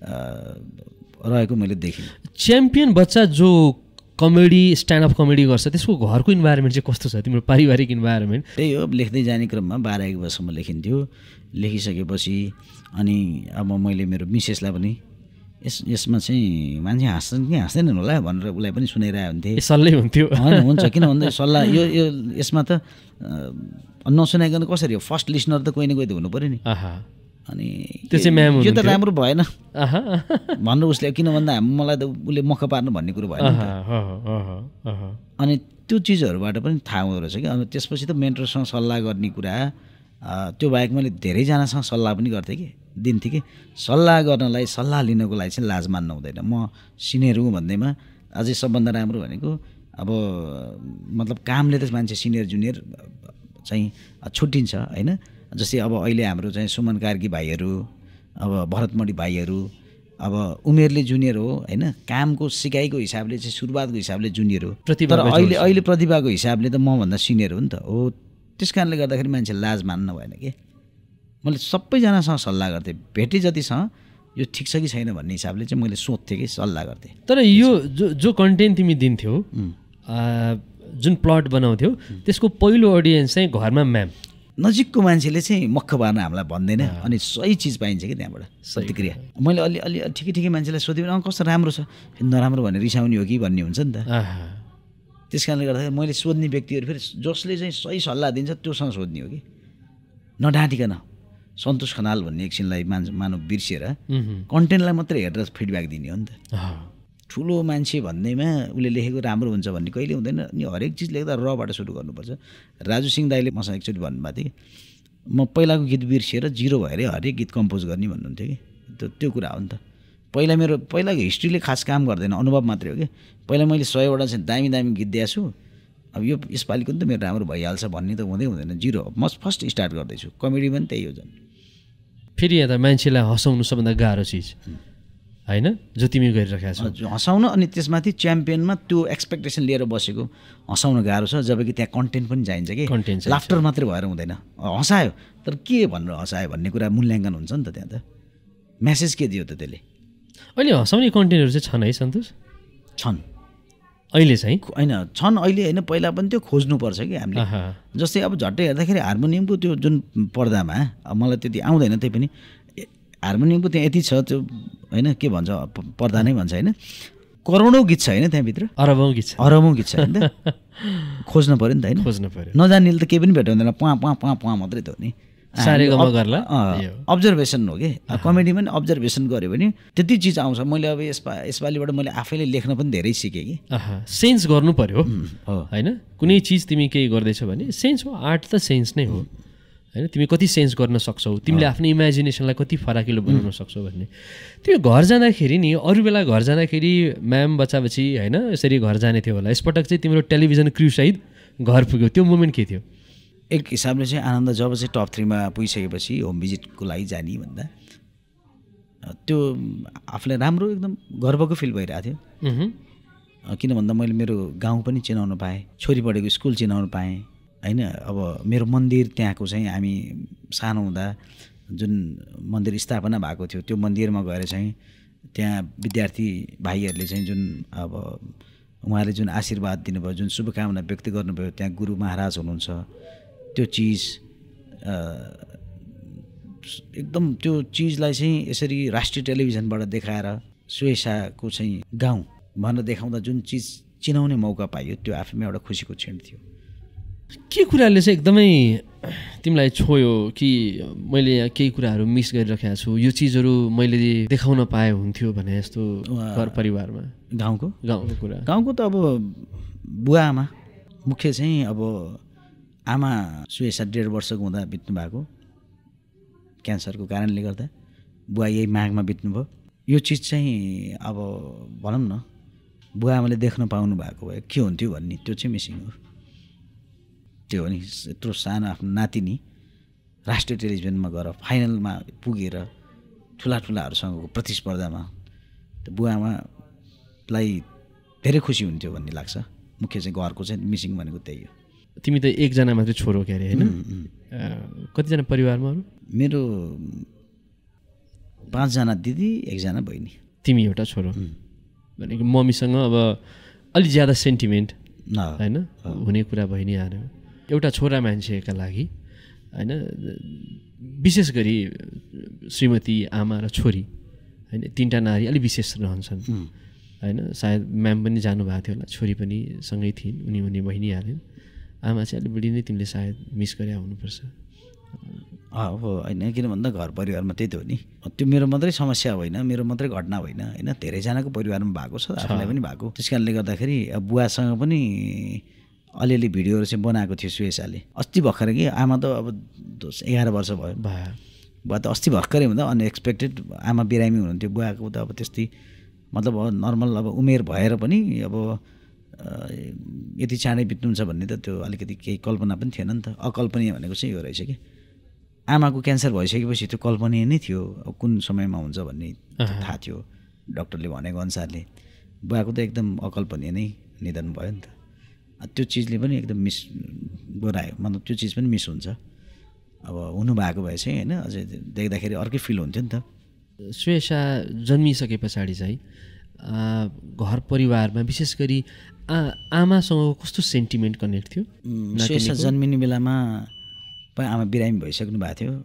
रहेको मैले देखेँ। च्याम्पियन बच्चा जो कमेडी स्ट्यान्डअप कमेडी गर्छ, त्यसको घरको इन्भाइरोमेन्ट चाहिँ कस्तो छ तिम्रो पारिवारिक इन्भाइरोमेन्ट? त्यही हो, लेख्दै जाने क्रममा 12-1 वर्षसम्म लेखिन्थ्यो। लेखिसकेपछि अनि अब मैले मेरो मिसेसलाई पनि यसमा चाहिँ मान्छे हाँस्छन् कि हाँस्दैनन् होला भनेर उसलाई पनि सुनाइरहेको हुन्थेँ। सल्लाह हुन्थ्यो होइन, हुन्छ, किन भन्दा सल्लाह यो यसमा त नसुनाइकन कसरी हो, फर्स्ट लिसनर त कोही न कोही त हुनु पऱ्यो नि अनि त्यो चाहिँ म्याम यो त राम्रो भएन भन्नु उसले, किन भन्दा मलाई त उसले मख पार्नु भन्ने कुरो भएन नि त। अनि त्यो चिजहरूबाट पनि थाहा हुँदो रहेछ कि। अनि त्यसपछि त मेन्टरसँग सल्लाह गर्ने कुरा, त्यो बाहेक मैले धेरैजनासँग सल्लाह पनि गर्थेँ कि, दिन्थेँ कि। सल्लाह गर्नलाई, सल्लाह लिनको लागि चाहिँ लाज मान्नु हुँदैन। म सिनियर हुँ भन्दैमा अझै सबभन्दा राम्रो भनेको अब मतलब कामले त मान्छे सिनियर जुनियर चाहिँ छुट्टिन्छ होइन। जस्तै अब अहिले हाम्रो चाहिँ सुमन कार्की भाइहरू, अब भरतमणि भाइहरू, अब उमेरले जुनियर हो होइन, कामको सिकाइको हिसाबले चाहिँ सुरुवातको हिसाबले जुनियर हो, तर अहिले प्रतिभाको हिसाबले त मभन्दा सिनियर हो नि त। हो त्यस कारणले गर्दाखेरि मान्छे लाज मान्नु भएन कि। मैले सबैजनासँग सल्लाह गर्थेँ, भेटे जतिसँग यो ठिक छ कि छैन भन्ने हिसाबले चाहिँ मैले सोध्थेँ कि सल्लाह गर्थेँ। तर यो जो कन्टेन्ट तिमी दिन्थ्यौ, जुन प्लट बनाउँथ्यौ, त्यसको पहिलो अडियन्स चाहिँ घरमा म्याम, नजिकको मान्छेले चाहिँ मक्ख पार्न हामीलाई भन्दैन। अनि सही चिज पाइन्छ कि त्यहाँबाट प्रतिक्रिया। मैले अलि ठिकै ठिकै मान्छेलाई सोधेँ भने कस्तो राम्रो छ, नराम्रो भने रिसाउने हो कि भन्ने हुन्छ नि त। त्यस कारणले गर्दाखेरि मैले सोध्ने व्यक्तिहरू फेरि जसले चाहिँ सही सल्लाह दिन्छ त्योसँग सोध्ने हो कि, नडाँटिकन। सन्तोष खनाल भन्ने एकछिनलाई मानव बिर्सिएर कन्टेन्टलाई मात्रै हेरेर फिडब्याक दिने हो नि त। ठुलो मान्छे भन्दैमा उसले लेखेको राम्रो हुन्छ भन्ने कहिले हुँदैन नि। हरेक चिज लेख्दा रबाट सुरु गर्नुपर्छ। राजु सिंह दाईले मसँग एकचोटि भन्नुभएको थियो कि म पहिलाको गीत बिर्सिएर जिरो भएर हरेक गीत कम्पोज गर्ने भन्नुहुन्थ्यो कि। त्यो कुरा हो नि त। पहिलाको हिस्ट्रीले खास काम गर्दैन, अनुभव मात्रै हो कि। पहिला मैले 100वटा चाहिँ दामी दामी गीत दिएको छु, अब यो यसपालिको नि त मेरो राम्रो भइहाल्छ भन्ने त हुँदैन, जिरो। म फर्स्ट स्टार्ट गर्दैछु। कमेडी पनि त्यही हो झन्। फेरि यहाँ त मान्छेलाई हँसाउनु सबभन्दा गाह्रो चिज होइन, जो तिमी गरिरहेको छौ हँसाउन। अनि त्यसमाथि च्याम्पियनमा त्यो एक्सपेक्टेसन लिएर बसेको हँसाउन गाह्रो छ, जबकि त्यहाँ कन्टेन्ट पनि चाहिन्छ कि। लाफ्टर मात्रै भएर हुँदैन। हँसायो तर के भनेर हँसायो भन्ने कुरा मूल्याङ्कन हुन्छ नि त। त्यहाँ त मेसेज के दियो त त्यसले। अहिले हँसाउने कन्टेन्टहरू चाहिँ छन् है सन्तोष? छन् अहिले चाहिँ होइन, छन् अहिले होइन, पहिला पनि त्यो खोज्नुपर्छ कि हामीले। जस्तै अब झट्टै हेर्दाखेरि हार्मोनियमको त्यो जुन पर्दामा मलाई त्यति आउँदैन, त्यही पनि हार्मोनियमको त्यहाँ यति छ त्यो होइन, के भन्छ पर्दा नै भन्छ होइन, करोडौँ गीत छ होइन त्यहाँभित्र, अरबौँ गीत छ होइन त। खोज्नु पऱ्यो नि त होइन, खोज्नु पऱ्यो। नजान्नेले त केही पनि भेटाउँदैन, पुवा मात्रै त हो नि। अब्जर्भेसन हो कि। कमेडीमा पनि अब्जर्भेसन गऱ्यो भने त्यति चिज आउँछ। मैले अब यसपालिबाट मैले आफैले लेख्न पनि धेरै सिकेँ कि। सेन्स गर्नु पऱ्यो होइन। कुनै चिज तिमी केही गर्दैछौ भने सेन्स हो, आर्ट त सेन्स नै हो होइन। तिमी कति सेन्स गर्न सक्छौ, तिमीले आफ्नो इमेजिनेसनलाई कति फराकिलो बनाउन सक्छौ भन्ने। तिमी घर जाँदाखेरि नि, अरू बेला घर जाँदाखेरि म्याम बच्चाबच्ची होइन यसरी घर जाने थियो होला, यसपटक चाहिँ तिम्रो टेलिभिजन क्रुसहित घर पुग्यो, त्यो मोमेन्ट के थियो? एक हिसाबले चाहिँ आनन्द जब चाहिँ टप 3मा पुगिसकेपछि होम भिजिटको लागि जाने भन्दा त्यो आफूलाई राम्रो एकदम गर्वको फिल भइरहेको थियो। किन भन्दा मैले मेरो गाउँ पनि चिनाउन पाएँ, छोरी पढेको स्कुल चिनाउन पाएँ होइन। अब मेरो मन्दिर त्यहाँको चाहिँ हामी सानो हुँदा जुन मन्दिर स्थापना भएको थियो त्यो मन्दिरमा गएर चाहिँ त्यहाँ विद्यार्थी भाइहरूले चाहिँ जुन अब उहाँले जुन आशीर्वाद दिनुभयो, जुन शुभकामना व्यक्त गर्नुभयो, त्यहाँ गुरु महाराज हुनुहुन्छ, त्यो चिज एकदम त्यो चिजलाई चाहिँ यसरी राष्ट्रिय टेलिभिजनबाट देखाएर स्वेच्छाको चाहिँ गाउँ भनेर देखाउँदा जुन चिज चिनाउने मौका पाइयो, त्यो आफैमा एउटा खुसीको क्षण थियो। के कुराले चाहिँ एकदमै तिमीलाई छोयो कि मैले यहाँ केही कुराहरू मिस गरिरहेको छु, यो चिजहरू मैले देखाउन पाए हुन्थ्यो भने जस्तो घर परिवारमा? गाउँको कुरा, गाउँको त अब बुवा आमा मुख्य चाहिँ। अब आमा सुवेशा 1.5 वर्षको हुँदा बित्नु भएको क्यान्सरको कारणले गर्दा, बुवा यही माघमा बित्नुभयो। यो चिज चाहिँ अब भनौँ न बुवा आमाले देख्न पाउनु भएको भए के हुन्थ्यो भन्ने त्यो चाहिँ मिसिङ हो। त्यो हो नि, यत्रो सानो आफ्नो नातिनी राष्ट्रिय टेलिभिजनमा गएर फाइनलमा पुगेर ठुलाठुलाहरूसँगको प्रतिस्पर्धामा, त्यो बुवा आमालाई धेरै खुसी हुन्थ्यो भन्ने लाग्छ। मुख्य चाहिँ घरको चाहिँ मिसिङ भनेको त्यही हो। तिमी त एकजना मात्रै छोरो के अरे होइन? कतिजना परिवारमा अरू? मेरो 5 जना दिदी, 1 जना बहिनी। तिमी एउटा छोरो भनेको मम्मीसँग अब अलिक ज्यादा सेन्टिमेन्ट होइन हुने कुरा भइ नै आयो। एउटा छोरा मान्छेका लागि होइन, विशेष गरी श्रीमती, आमा र छोरी होइन, 3टा नारी अलिक विशेष रहन्छन् होइन। सायद म्याम पनि जानुभएको थियो होला, छोरी पनि सँगै थिइन्, उनी बहिनी हालिन्। आमा चाहिँ अलिक बढी नै तिमीले सायद मिस गरे हुनुपर्छ। हो होइन, किन भन्दा घर परिवारमा त्यही त हो नि। त्यो मेरो मात्रै समस्या होइन, मेरो मात्रै घटना होइन होइन, धेरैजनाको परिवारमा भएको छ, आफूलाई पनि भएको। त्यस कारणले गर्दाखेरि बुवासँग पनि अलिअलि भिडियोहरू चाहिँ बनाएको थियो सुवेशाले। अस्ति भर्खर कि आमा त अब 11 वर्ष भयो, बुवा त अस्ति भर्खरै हुँदा अनएक्सपेक्टेड आमा बिरामी हुनुहुन्थ्यो। बुवाको त अब त्यस्तै मतलब नर्मल अब उमेर भएर पनि अब यति चाँडै बित्नुहुन्छ भन्ने त त्यो अलिकति केही कल्पना पनि थिएन नि त। अकल्पनीय भनेको चाहिँ यो रहेछ कि आमाको क्यान्सर भइसकेपछि त्यो कल्पनीय नै थियो, अब कुन समयमा हुन्छ भन्ने थाहा थियो डक्टरले भनेको अनुसारले। बुवाको त एकदम अकल्पनीय नै निधन भयो नि त। त्यो चिजले पनि एकदम मिस गरायो, मतलब त्यो चिज पनि मिस हुन्छ। अब हुनुभएको भए चाहिँ होइन अझै देख्दाखेरि अर्कै फिल हुन्थ्यो नि त। सुवेशा जन्मिसके पछाडि चाहिँ घर परिवारमा विशेष गरी आमासँग कस्तो सेन्टिमेन्ट कनेक्ट थियो? सुवेशा जन्मिने बेलामा आमा बिरामी भइसक्नु भएको थियो।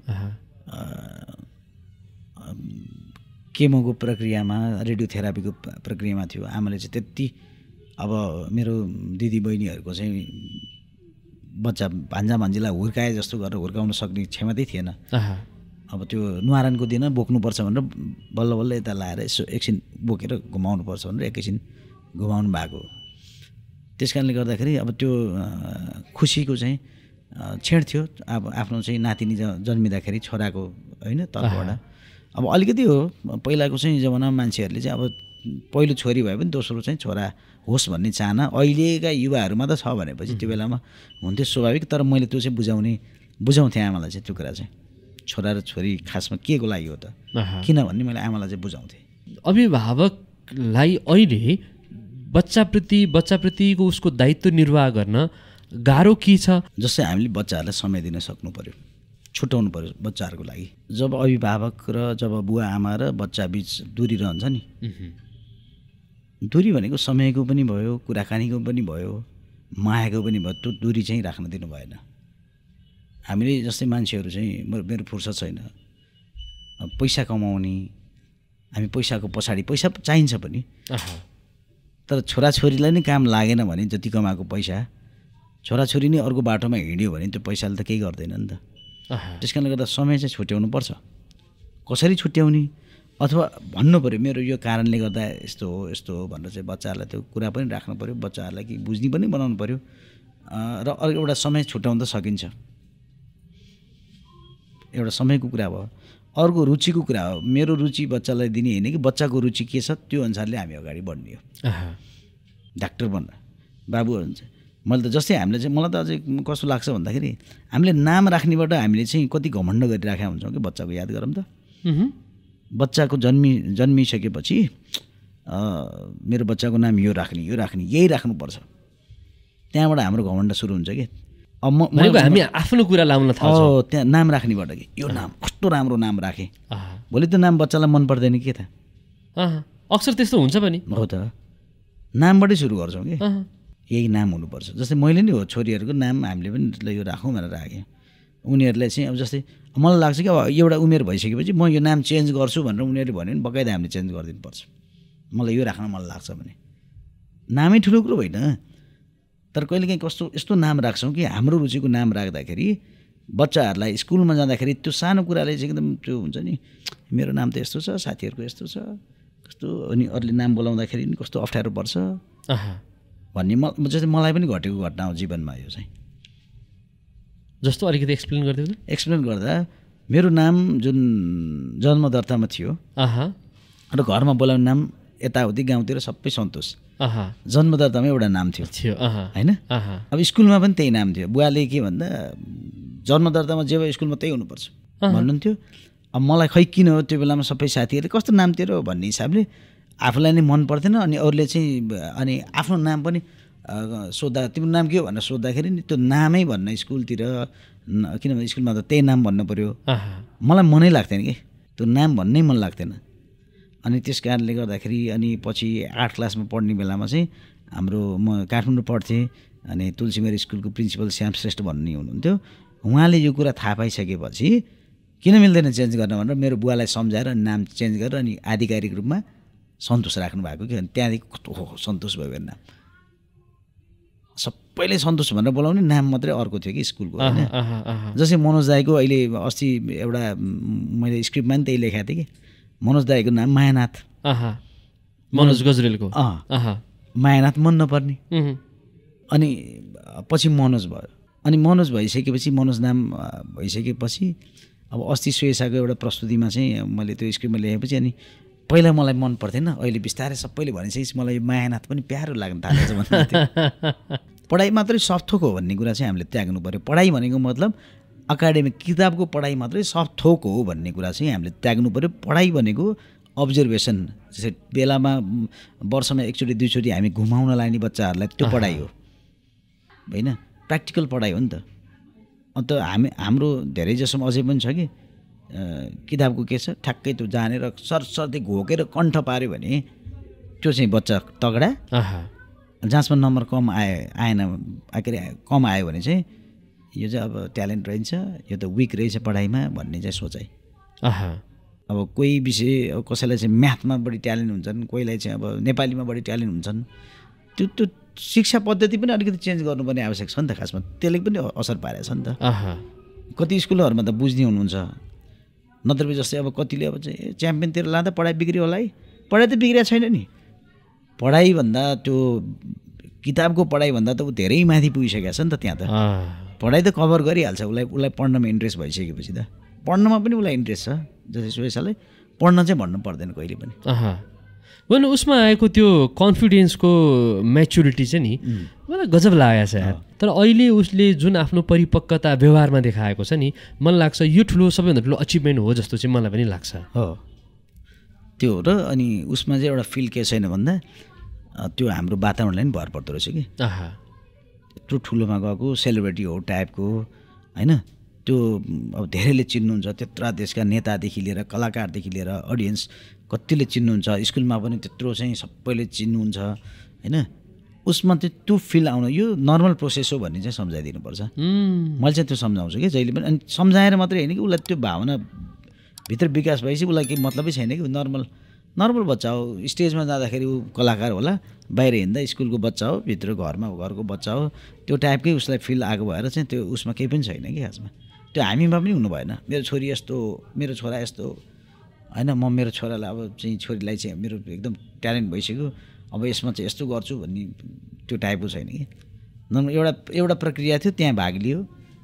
केमोको प्रक्रियामा, रेडियोथेरापीको प्रक्रियामा थियो। आमाले चाहिँ त्यति अब मेरो दिदी बहिनीहरूको चाहिँ बच्चा भान्जा भान्जीलाई हुर्काए जस्तो गरेर हुर्काउन सक्ने क्षमतै थिएन। अब त्यो न्वारानको दिन बोक्नुपर्छ भनेर बल्ल बल्ल यता लाएर यसो एकछिन बोकेर घुमाउनुपर्छ भनेर एकैछिन घुमाउनु भएको। त्यस कारणले गर्दाखेरि अब त्यो खुसीको चाहिँ छेड थियो। अब आफ्नो चाहिँ नातिनी जन्मिँदाखेरि छोराको होइन तर्फबाट। अब अलिकति हो, पहिलाको चाहिँ जमानामा मान्छेहरूले चाहिँ अब पहिलो छोरी भए पनि दोस्रो चाहिँ छोरा होस् भन्ने चाहना अहिलेका युवाहरूमा त छ भनेपछि त्यो बेलामा हुन्थ्यो स्वाभाविक। तर मैले त्यो चाहिँ बुझाउँथेँ आमालाई चाहिँ त्यो कुरा चाहिँ छोरा र छोरी खासमा के को लागि हो त, किन भन्ने मैले आमालाई चाहिँ बुझाउँथेँ। अभिभावकलाई अहिले बच्चाप्रतिको उसको दायित्व निर्वाह गर्न गाह्रो के छ? जस्तै हामीले बच्चाहरूलाई समय दिन सक्नु पर्यो, छुट्याउनु पर्यो बच्चाहरूको लागि। जब अभिभावक र जब बुवा आमा र बच्चा बिच दूरी रहन्छ नि, दूरी भनेको समयको पनि भयो, कुराकानीको पनि भयो, मायाको पनि भयो, त्यो दूरी चाहिँ राख्न दिनु भएन। हामीले जस्तै मान्छेहरू चाहिँ मेरो फुर्सद छैन, पैसा कमाउने, हामी पैसाको पछाडि पैसा चाहिन्छ पनि, तर छोराछोरीलाई नै काम लागेन भने जति कमाएको पैसा छोराछोरी नै अर्को बाटोमा हिँड्यो भने त्यो पैसाले त केही गर्दैन नि त। त्यस कारणले गर्दा समय चाहिँ छुट्याउनु पर्छ। कसरी छुट्याउने अथवा भन्नु पऱ्यो मेरो यो कारणले गर्दा यस्तो हो भनेर चाहिँ बच्चाहरूलाई त्यो कुरा पनि राख्नु पऱ्यो, बच्चाहरूलाई कि बुझ्ने पनि बनाउनु पऱ्यो। र अर्को एउटा समय छुट्याउन त सकिन्छ, एउटा समयको कुरा भयो। अर्को रुचिको कुरा हो, मेरो रुचि बच्चालाई दिने होइन कि बच्चाको रुचि के छ त्यो अनुसारले हामी अगाडि बढ्ने हो। डाक्टर बन्न बाबुहरू हुन्छ। मैले त जस्तै हामीले चाहिँ मलाई त अझै कस्तो लाग्छ भन्दाखेरि हामीले नाम राख्नेबाट हामीले चाहिँ कति घमण्ड गरिराखेका हुन्छौँ कि बच्चाको याद गरौँ त। बच्चाको जन्मिसकेपछि मेरो बच्चाको नाम यो राख्ने यही राख्नुपर्छ, त्यहाँबाट हाम्रो घमण्ड सुरु हुन्छ कि। अब हामी आफ्नो कुरा लाउन थाल्छौँ त्यहाँ नाम राख्नेबाट कि यो नाम कस्तो राम्रो नाम राखेँ, भोलि त नाम बच्चालाई मन पर्दैन के त। अक्सर त्यस्तो हुन्छ पनि। हो त, नामबाटै सुरु गर्छौँ कि यही नाम हुनुपर्छ। जस्तै मैले नि हो छोरीहरूको नाम हामीले पनि यो राखौँ भनेर राखेँ। उनीहरूलाई चाहिँ अब जस्तै मलाई लाग्छ कि अब एउटा उमेर भइसकेपछि म यो नाम चेन्ज गर्छु भनेर उनीहरूले भन्यो भने बकाइदा हामीले चेन्ज गरिदिनुपर्छ। मलाई यो राख्न मन लाग्छ भने नामै ठुलो कुरो होइन, तर कहिलेकाहीँ कस्तो यस्तो नाम राख्छौँ कि हाम्रो रुचिको नाम राख्दाखेरि बच्चाहरूलाई स्कुलमा जाँदाखेरि त्यो सानो कुराले चाहिँ एकदम त्यो हुन्छ नि, मेरो नाम त यस्तो छ, साथीहरूको यस्तो छ कस्तो, अनि अरूले नाम बोलाउँदाखेरि नि कस्तो अप्ठ्यारो पर्छ भन्ने जस्तै मलाई पनि घटेको घटना हो जीवनमा। यो चाहिँ जस्तो अलिकति एक्सप्लेन गरिदिनु। एक्सप्लेन गर्दा मेरो नाम जुन जन्मदर्तामा थियो र घरमा बोलाउने नाम यताउति गाउँतिर सबै सन्तोष, जन्मदर्तामा एउटा नाम थियो होइन। अब स्कुलमा पनि त्यही नाम थियो। बुवाले के भन्दा जन्मदर्तामा जे भयो स्कुलमा त्यही हुनुपर्छ भन्नुहुन्थ्यो। अब मलाई खै किन हो त्यो बेलामा सबै साथीहरूले कस्तो नाम तेरो भन्ने हिसाबले आफूलाई नै मन पर्थेन। अनि अरूले चाहिँ अनि आफ्नो नाम पनि सोद्धा तिम्रो नाम के हो भनेर सोद्धाखेरि नि त्यो नामै भन्न स्कुलतिर, किनभने स्कुलमा त त्यही नाम भन्नु पऱ्यो। मलाई मनै लाग्थेन कि त्यो नाम भन्नै मन लाग्थेन। अनि त्यस कारणले गर्दाखेरि अनि पछि 8 क्लासमा पढ्ने बेलामा चाहिँ हाम्रो म काठमाडौँ पढ्थेँ, अनि तुलसीमेर स्कुलको प्रिन्सिपल श्याम श्रेष्ठ भन्ने हुनुहुन्थ्यो। उहाँले यो कुरा थाहा पाइसकेपछि किन मिल्दैन चेन्ज गर्न भनेर मेरो बुवालाई सम्झाएर नाम चेन्ज गरेर अनि आधिकारिक रूपमा सन्तोष राख्नु भएको कि। अनि त्यहाँदेखि कस्तो सन्तोष भयो मेरो नाम। सबैले सन्तोष भनेर बोलाउने नाम मात्रै अर्को थियो कि स्कुलको होइन। जस्तै मनोज दाईको अहिले अस्ति एउटा मैले स्क्रिप्टमा पनि त्यही लेखाएको थिएँ कि मनोज दाईको नाम मायानाथ, मनोज गजरेलको मायानाथ मन नपर्ने, अनि पछि मनोज भयो। अनि मनोज भइसकेपछि मनोज नाम भइसकेपछि अब अस्ति स्वेसाको एउटा प्रस्तुतिमा चाहिँ मैले त्यो स्क्रिप्टमा लेखेपछि अनि पहिला मलाई मन पर्थेन, अहिले बिस्तारै सबैले भनेपछि मलाई मायानाथ पनि प्यारो लाग्न थालेछ भन्दै थियो। पढाइ मात्रै सफ्ट थोक हो भन्ने कुरा चाहिँ हामीले त्याग्नु पऱ्यो। पढाइ भनेको मतलब एकाडेमिक किताबको पढाइ मात्रै सफ्ट थोक हो भन्ने कुरा चाहिँ हामीले त्याग्नु पऱ्यो। पढाइ भनेको अब्जर्भेसन, जस्तै बेलामा वर्षमा एकचोटि दुईचोटि हामी घुमाउन लाने बच्चाहरूलाई त्यो पढाइ हो होइन, प्र्याक्टिकल पढाइ हो नि त। अन्त हाम्रो धेरै जसोमा अझै पनि छ कि किताबको के छ ठ्याक्कै त्यो जानेर सरसर्ती घोकेर कण्ठ पार्यो भने त्यो चाहिँ बच्चा तगडा, जाँचमा नम्बर कम आएन के अरे कम आयो भने चाहिँ यो चाहिँ अब ट्यालेन्ट रहेछ, यो त विक रहेछ पढाइमा भन्ने चाहिँ सोचाइ। अब कोही विषय अब कसैलाई चाहिँ म्याथमा बढी ट्यालेन्ट हुन्छन्, कोहीलाई चाहिँ अब नेपालीमा बढी ट्यालेन्ट हुन्छन्, त्यो शिक्षा पद्धति पनि अलिकति चेन्ज गर्नुपर्ने आवश्यक छ नि त। खासमा त्यसले पनि असर पारेको छ नि त। कति स्कुलहरूमा त बुझ्ने हुनुहुन्छ, नत्र जस्तै अब कतिले अब चाहिँ च्याम्पियनतिर लाँदा पढाइ बिग्रियो होला है, पढाइ त बिग्रिएको छैन नि। पढाइभन्दा त्यो किताबको पढाइभन्दा त ऊ धेरै माथि पुगिसकेको छ नि त। त्यहाँ त पढाइ त कभर गरिहाल्छ, उसलाई पढ्नमा इन्ट्रेस्ट भइसकेपछि त पढ्नमा पनि उसलाई इन्ट्रेस्ट छ। जस्तै सुवेशालाई पढ्न चाहिँ भन्नु पर्दैन कहिले पनि। भने उसमा आएको त्यो कन्फिडेन्सको म्याच्युरिटी चाहिँ नि मलाई गजब लागेको छ यार। तर अहिले उसले जुन आफ्नो परिपक्वता व्यवहारमा देखाएको छ नि, मलाई लाग्छ यो ठुलो सबैभन्दा ठुलो अचिभमेन्ट हो जस्तो चाहिँ मलाई पनि लाग्छ। हो त्यो र अनि उसमा चाहिँ एउटा फिल के छैन भन्दा त्यो हाम्रो वातावरणलाई पनि भर पर्दो रहेछ कि। यत्रो ठुलोमा गएको सेलिब्रिटी हो टाइपको होइन, त्यो अब धेरैले चिन्नुहुन्छ, त्यत्रा देशका नेतादेखि लिएर कलाकारदेखि लिएर अडियन्स कतिले चिन्नुहुन्छ, स्कुलमा पनि त्यत्रो चाहिँ सबैले चिन्नुहुन्छ होइन। उसमा चाहिँ त्यो फिल आउन यो नर्मल प्रोसेस हो भन्ने चाहिँ सम्झाइदिनुपर्छ। मैले चाहिँ त्यो सम्झाउँछु कि जहिले पनि। अनि सम्झाएर मात्रै होइन कि उसलाई त्यो भावना भित्र विकास भएपछि उसलाई केही मतलबै छैन कि नर्मल बच्चा हो। स्टेजमा जाँदाखेरि ऊ कलाकार होला, बाहिर हिँड्दा स्कुलको बच्चा हो, भित्र घरको बच्चा हो, त्यो टाइपकै उसलाई फिल आएको भएर चाहिँ त्यो उसमा केही पनि छैन कि खासमा। त्यो हामीमा पनि हुनु भएन, मेरो छोरी यस्तो, मेरो छोरा यस्तो होइन, म मेरो छोरालाई अब चाहिँ छोरीलाई चाहिँ मेरो एकदम ट्यालेन्ट भइसक्यो, अब यसमा चाहिँ यस्तो गर्छु भन्ने त्यो टाइपको छैन कि। एउटा प्रक्रिया थियो, त्यहाँ भाग लियो,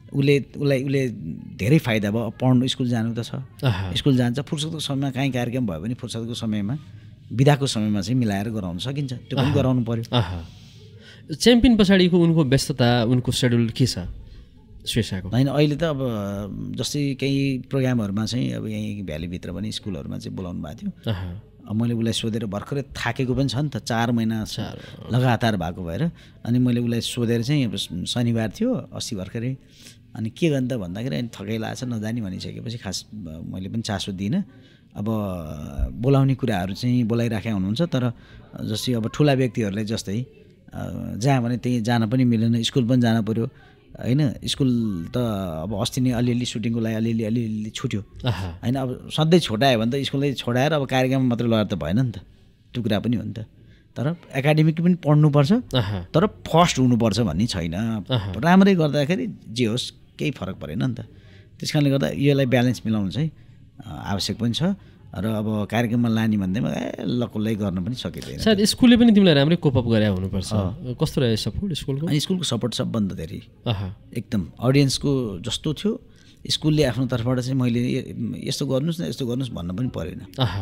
उसले धेरै फाइदा भयो। पढ्नु स्कुल जानु त छ, स्कुल जान्छ, फुर्सदको समयमा काहीँ कार्यक्रम भयो भने फुर्सदको समयमा बिदाको समयमा चाहिँ मिलाएर गराउन सकिन्छ, त्यो पनि गराउनु पर्यो। च्याम्पियन पछाडिको उनको व्यस्तता, उनको सेड्युल के छ स्वेसाको? होइन अहिले त अब जस्तै केही प्रोग्रामहरूमा चाहिँ अब यहीँ भ्यालीभित्र पनि स्कुलहरूमा चाहिँ बोलाउनु भएको थियो। अब मैले उसलाई सोधेर भर्खरै थाकेको पनि छ नि त, 4 महिना लगातार भएको भएर। अनि मैले उसलाई सोधेर चाहिँ अब शनिबार थियो अस्ति भर्खरै, अनि के गर्ने त भन्दाखेरि अनि थकै लागेछ नजाने भनिसकेपछि खास मैले पनि चासो दिइनँ। अब बोलाउने कुराहरू चाहिँ बोलाइराखेका हुनुहुन्छ, तर जस्तै अब ठुला व्यक्तिहरूलाई जस्तै जहाँ भने त्यहीँ जान पनि मिलेन, स्कुल पनि जानु पऱ्यो होइन। स्कुल त अब अस्ति नै अलिअलि सुटिङको लागि अलिअलि छुट्यो होइन। अब सधैँ छोडायो भने त स्कुललाई छोडाएर अब कार्यक्रम मात्रै लगाएर त भएन नि त, त्यो कुरा पनि हो नि त। तर एकाडेमिक पनि पढ्नुपर्छ, तर फर्स्ट हुनुपर्छ भन्ने छैन। राम्रै गर्दाखेरि जे होस् केही फरक परेन नि त। त्यस कारणले गर्दा यसलाई ब्यालेन्स मिलाउनु चाहिँ आवश्यक पनि छ। र अब कार्यक्रममा लाने भन्दैमा लक्कै गर्न पनि सकिँदैन। सायद स्कुलले पनि तिमीलाई राम्रै कोपअप गरे हुनुपर्छ। कस्तो रह्यो सपोर्ट स्कुलको? अनि स्कुलको सपोर्ट सबभन्दा धेरै एकदम अडियन्सको जस्तो थियो। स्कुलले आफ्नो तर्फबाट चाहिँ मैले यस्तो गर्नुहोस् न यस्तो गर्नुहोस् भन्न पनि परेन,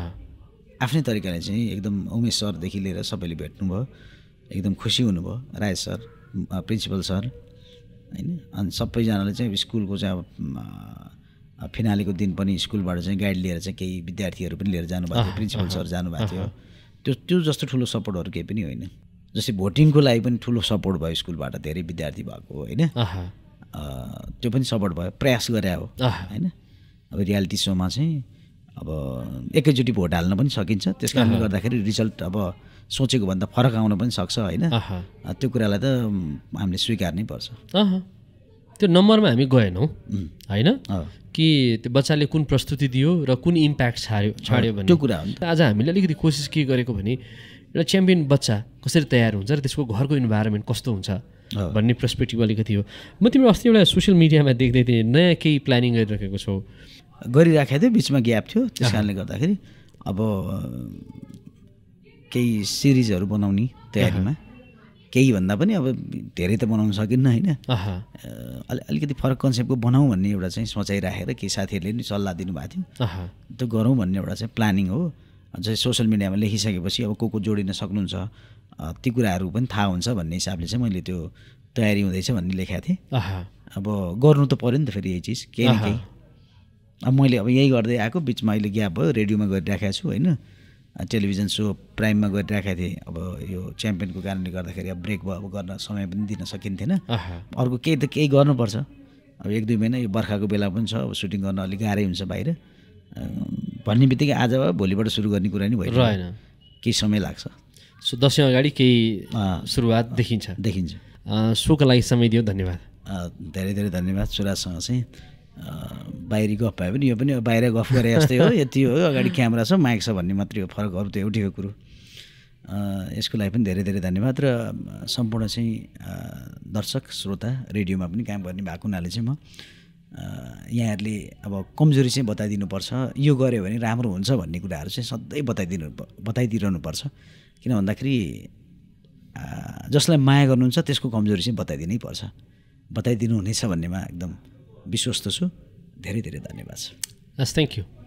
आफ्नै तरिकाले चाहिँ एकदम उमेश सरदेखि लिएर सबैले भेट्नुभयो, एकदम खुसी हुनुभयो। राय सर, प्रिन्सिपल सर होइन, अनि सबैजनाले चाहिँ स्कुलको चाहिँ अब फिनालेको दिन पनि स्कुलबाट चाहिँ गाइड लिएर चाहिँ केही विद्यार्थीहरू पनि लिएर जानुभएको थियो, प्रिन्सिपल सर जानुभएको थियो। त्यो जस्तो ठुलो सपोर्टहरू केही पनि होइन। जस्तै भोटिङको लागि पनि ठुलो सपोर्ट भयो स्कुलबाट, धेरै विद्यार्थी भएको होइन, त्यो पनि सपोर्ट भयो, प्रयास गरे हो होइन। अब रियालिटी सोमा चाहिँ अब एकैचोटि भोट हाल्न पनि सकिन्छ, त्यस कारणले गर्दाखेरि रिजल्ट अब सोचेको भन्दा फरक आउन पनि सक्छ होइन। त्यो कुरालाई त हामीले स्वीकार्नै पर्छ। त्यो नम्बरमा हामी गएनौँ होइन कि त्यो बच्चाले कुन प्रस्तुति दियो र कुन इम्प्याक्ट छाड्यो भने त्यो कुरा हो। आज हामीले अलिकति कोसिस के गरेको भने एउटा च्याम्पियन बच्चा कसरी तयार हुन्छ र त्यसको घरको इन्भाइरोमेन्ट कस्तो हुन्छ भन्ने पर्सपेक्टिभ अलिकति हो। म तिम्रो अस्ति एउटा सोसियल मिडियामा देख्दै थिएँ नयाँ केही प्लानिङ गरिराखेको छौ। गरिराखेको थियो, बिचमा ग्याप थियो, त्यस कारणले गर्दाखेरि अब केही सिरिजहरू बनाउने तयारीमा, केही भन्दा पनि अब धेरै त बनाउन सकिन्न होइन, अलिकति फरक कन्सेप्टको बनाऊँ भन्ने एउटा चाहिँ सोचाइराखेर केही साथीहरूले नि सल्लाह दिनुभएको थियो, त्यो गरौँ भन्ने एउटा चाहिँ प्लानिङ हो। जस्तै सोसियल मिडियामा लेखिसकेपछि अब को जोडिन सक्नुहुन्छ ती कुराहरू पनि थाहा हुन्छ भन्ने हिसाबले चाहिँ मैले त्यो तयारी हुँदैछ भन्ने लेखेको थिएँ। अब गर्नु त पऱ्यो नि त फेरि यही चिज केही न केही। अब मैले अब यही गर्दै आएको, बिचमा अहिले ग्याप भयो, रेडियोमा गरिराखेको छु होइन, टेलिभिजन सो प्राइममा गरिराखेको थिएँ। अब यो च्याम्पियनको कारणले गर्दाखेरि अब ब्रेक भयो, अब गर्न समय पनि दिन सकिन्थेन। अर्को केही त केही गर्नुपर्छ। अब 1-2 महिना यो बर्खाको बेला पनि छ, अब सुटिङ गर्न अलिक गाह्रै हुन्छ बाहिर भन्ने बित्तिकै आज भोलिबाट सुरु गर्ने कुरा नि भइरहेन, केही समय लाग्छ। सो दसैँ अगाडि केही सुरुवात देखिन्छ। सोको लागि समय दियो, धन्यवाद। धेरै धेरै धन्यवाद। सुराजसँग चाहिँ बाहिरी गफ भयो भने यो पनि बाहिर गफ गरे जस्तै हो, यति हो, अगाडि क्यामेरा छ माइक छ भन्ने मात्रै हो, फरक अरू त एउटै हो कुरो। यसको लागि पनि धेरै धेरै धन्यवाद। र सम्पूर्ण चाहिँ दर्शक श्रोता रेडियोमा पनि काम गर्ने भएको हुनाले चाहिँ म यहाँहरूले अब कमजोरी चाहिँ बताइदिनुपर्छ, यो गऱ्यो भने राम्रो हुन्छ भन्ने कुराहरू चाहिँ सधैँ बताइदिरहनुपर्छ। किन भन्दाखेरि जसलाई माया गर्नुहुन्छ त्यसको कमजोरी चाहिँ बताइदिनै पर्छ, बताइदिनु हुनेछ भन्नेमा एकदम विश्वस्त छु। धेरै धेरै धन्यवाद। Thank you.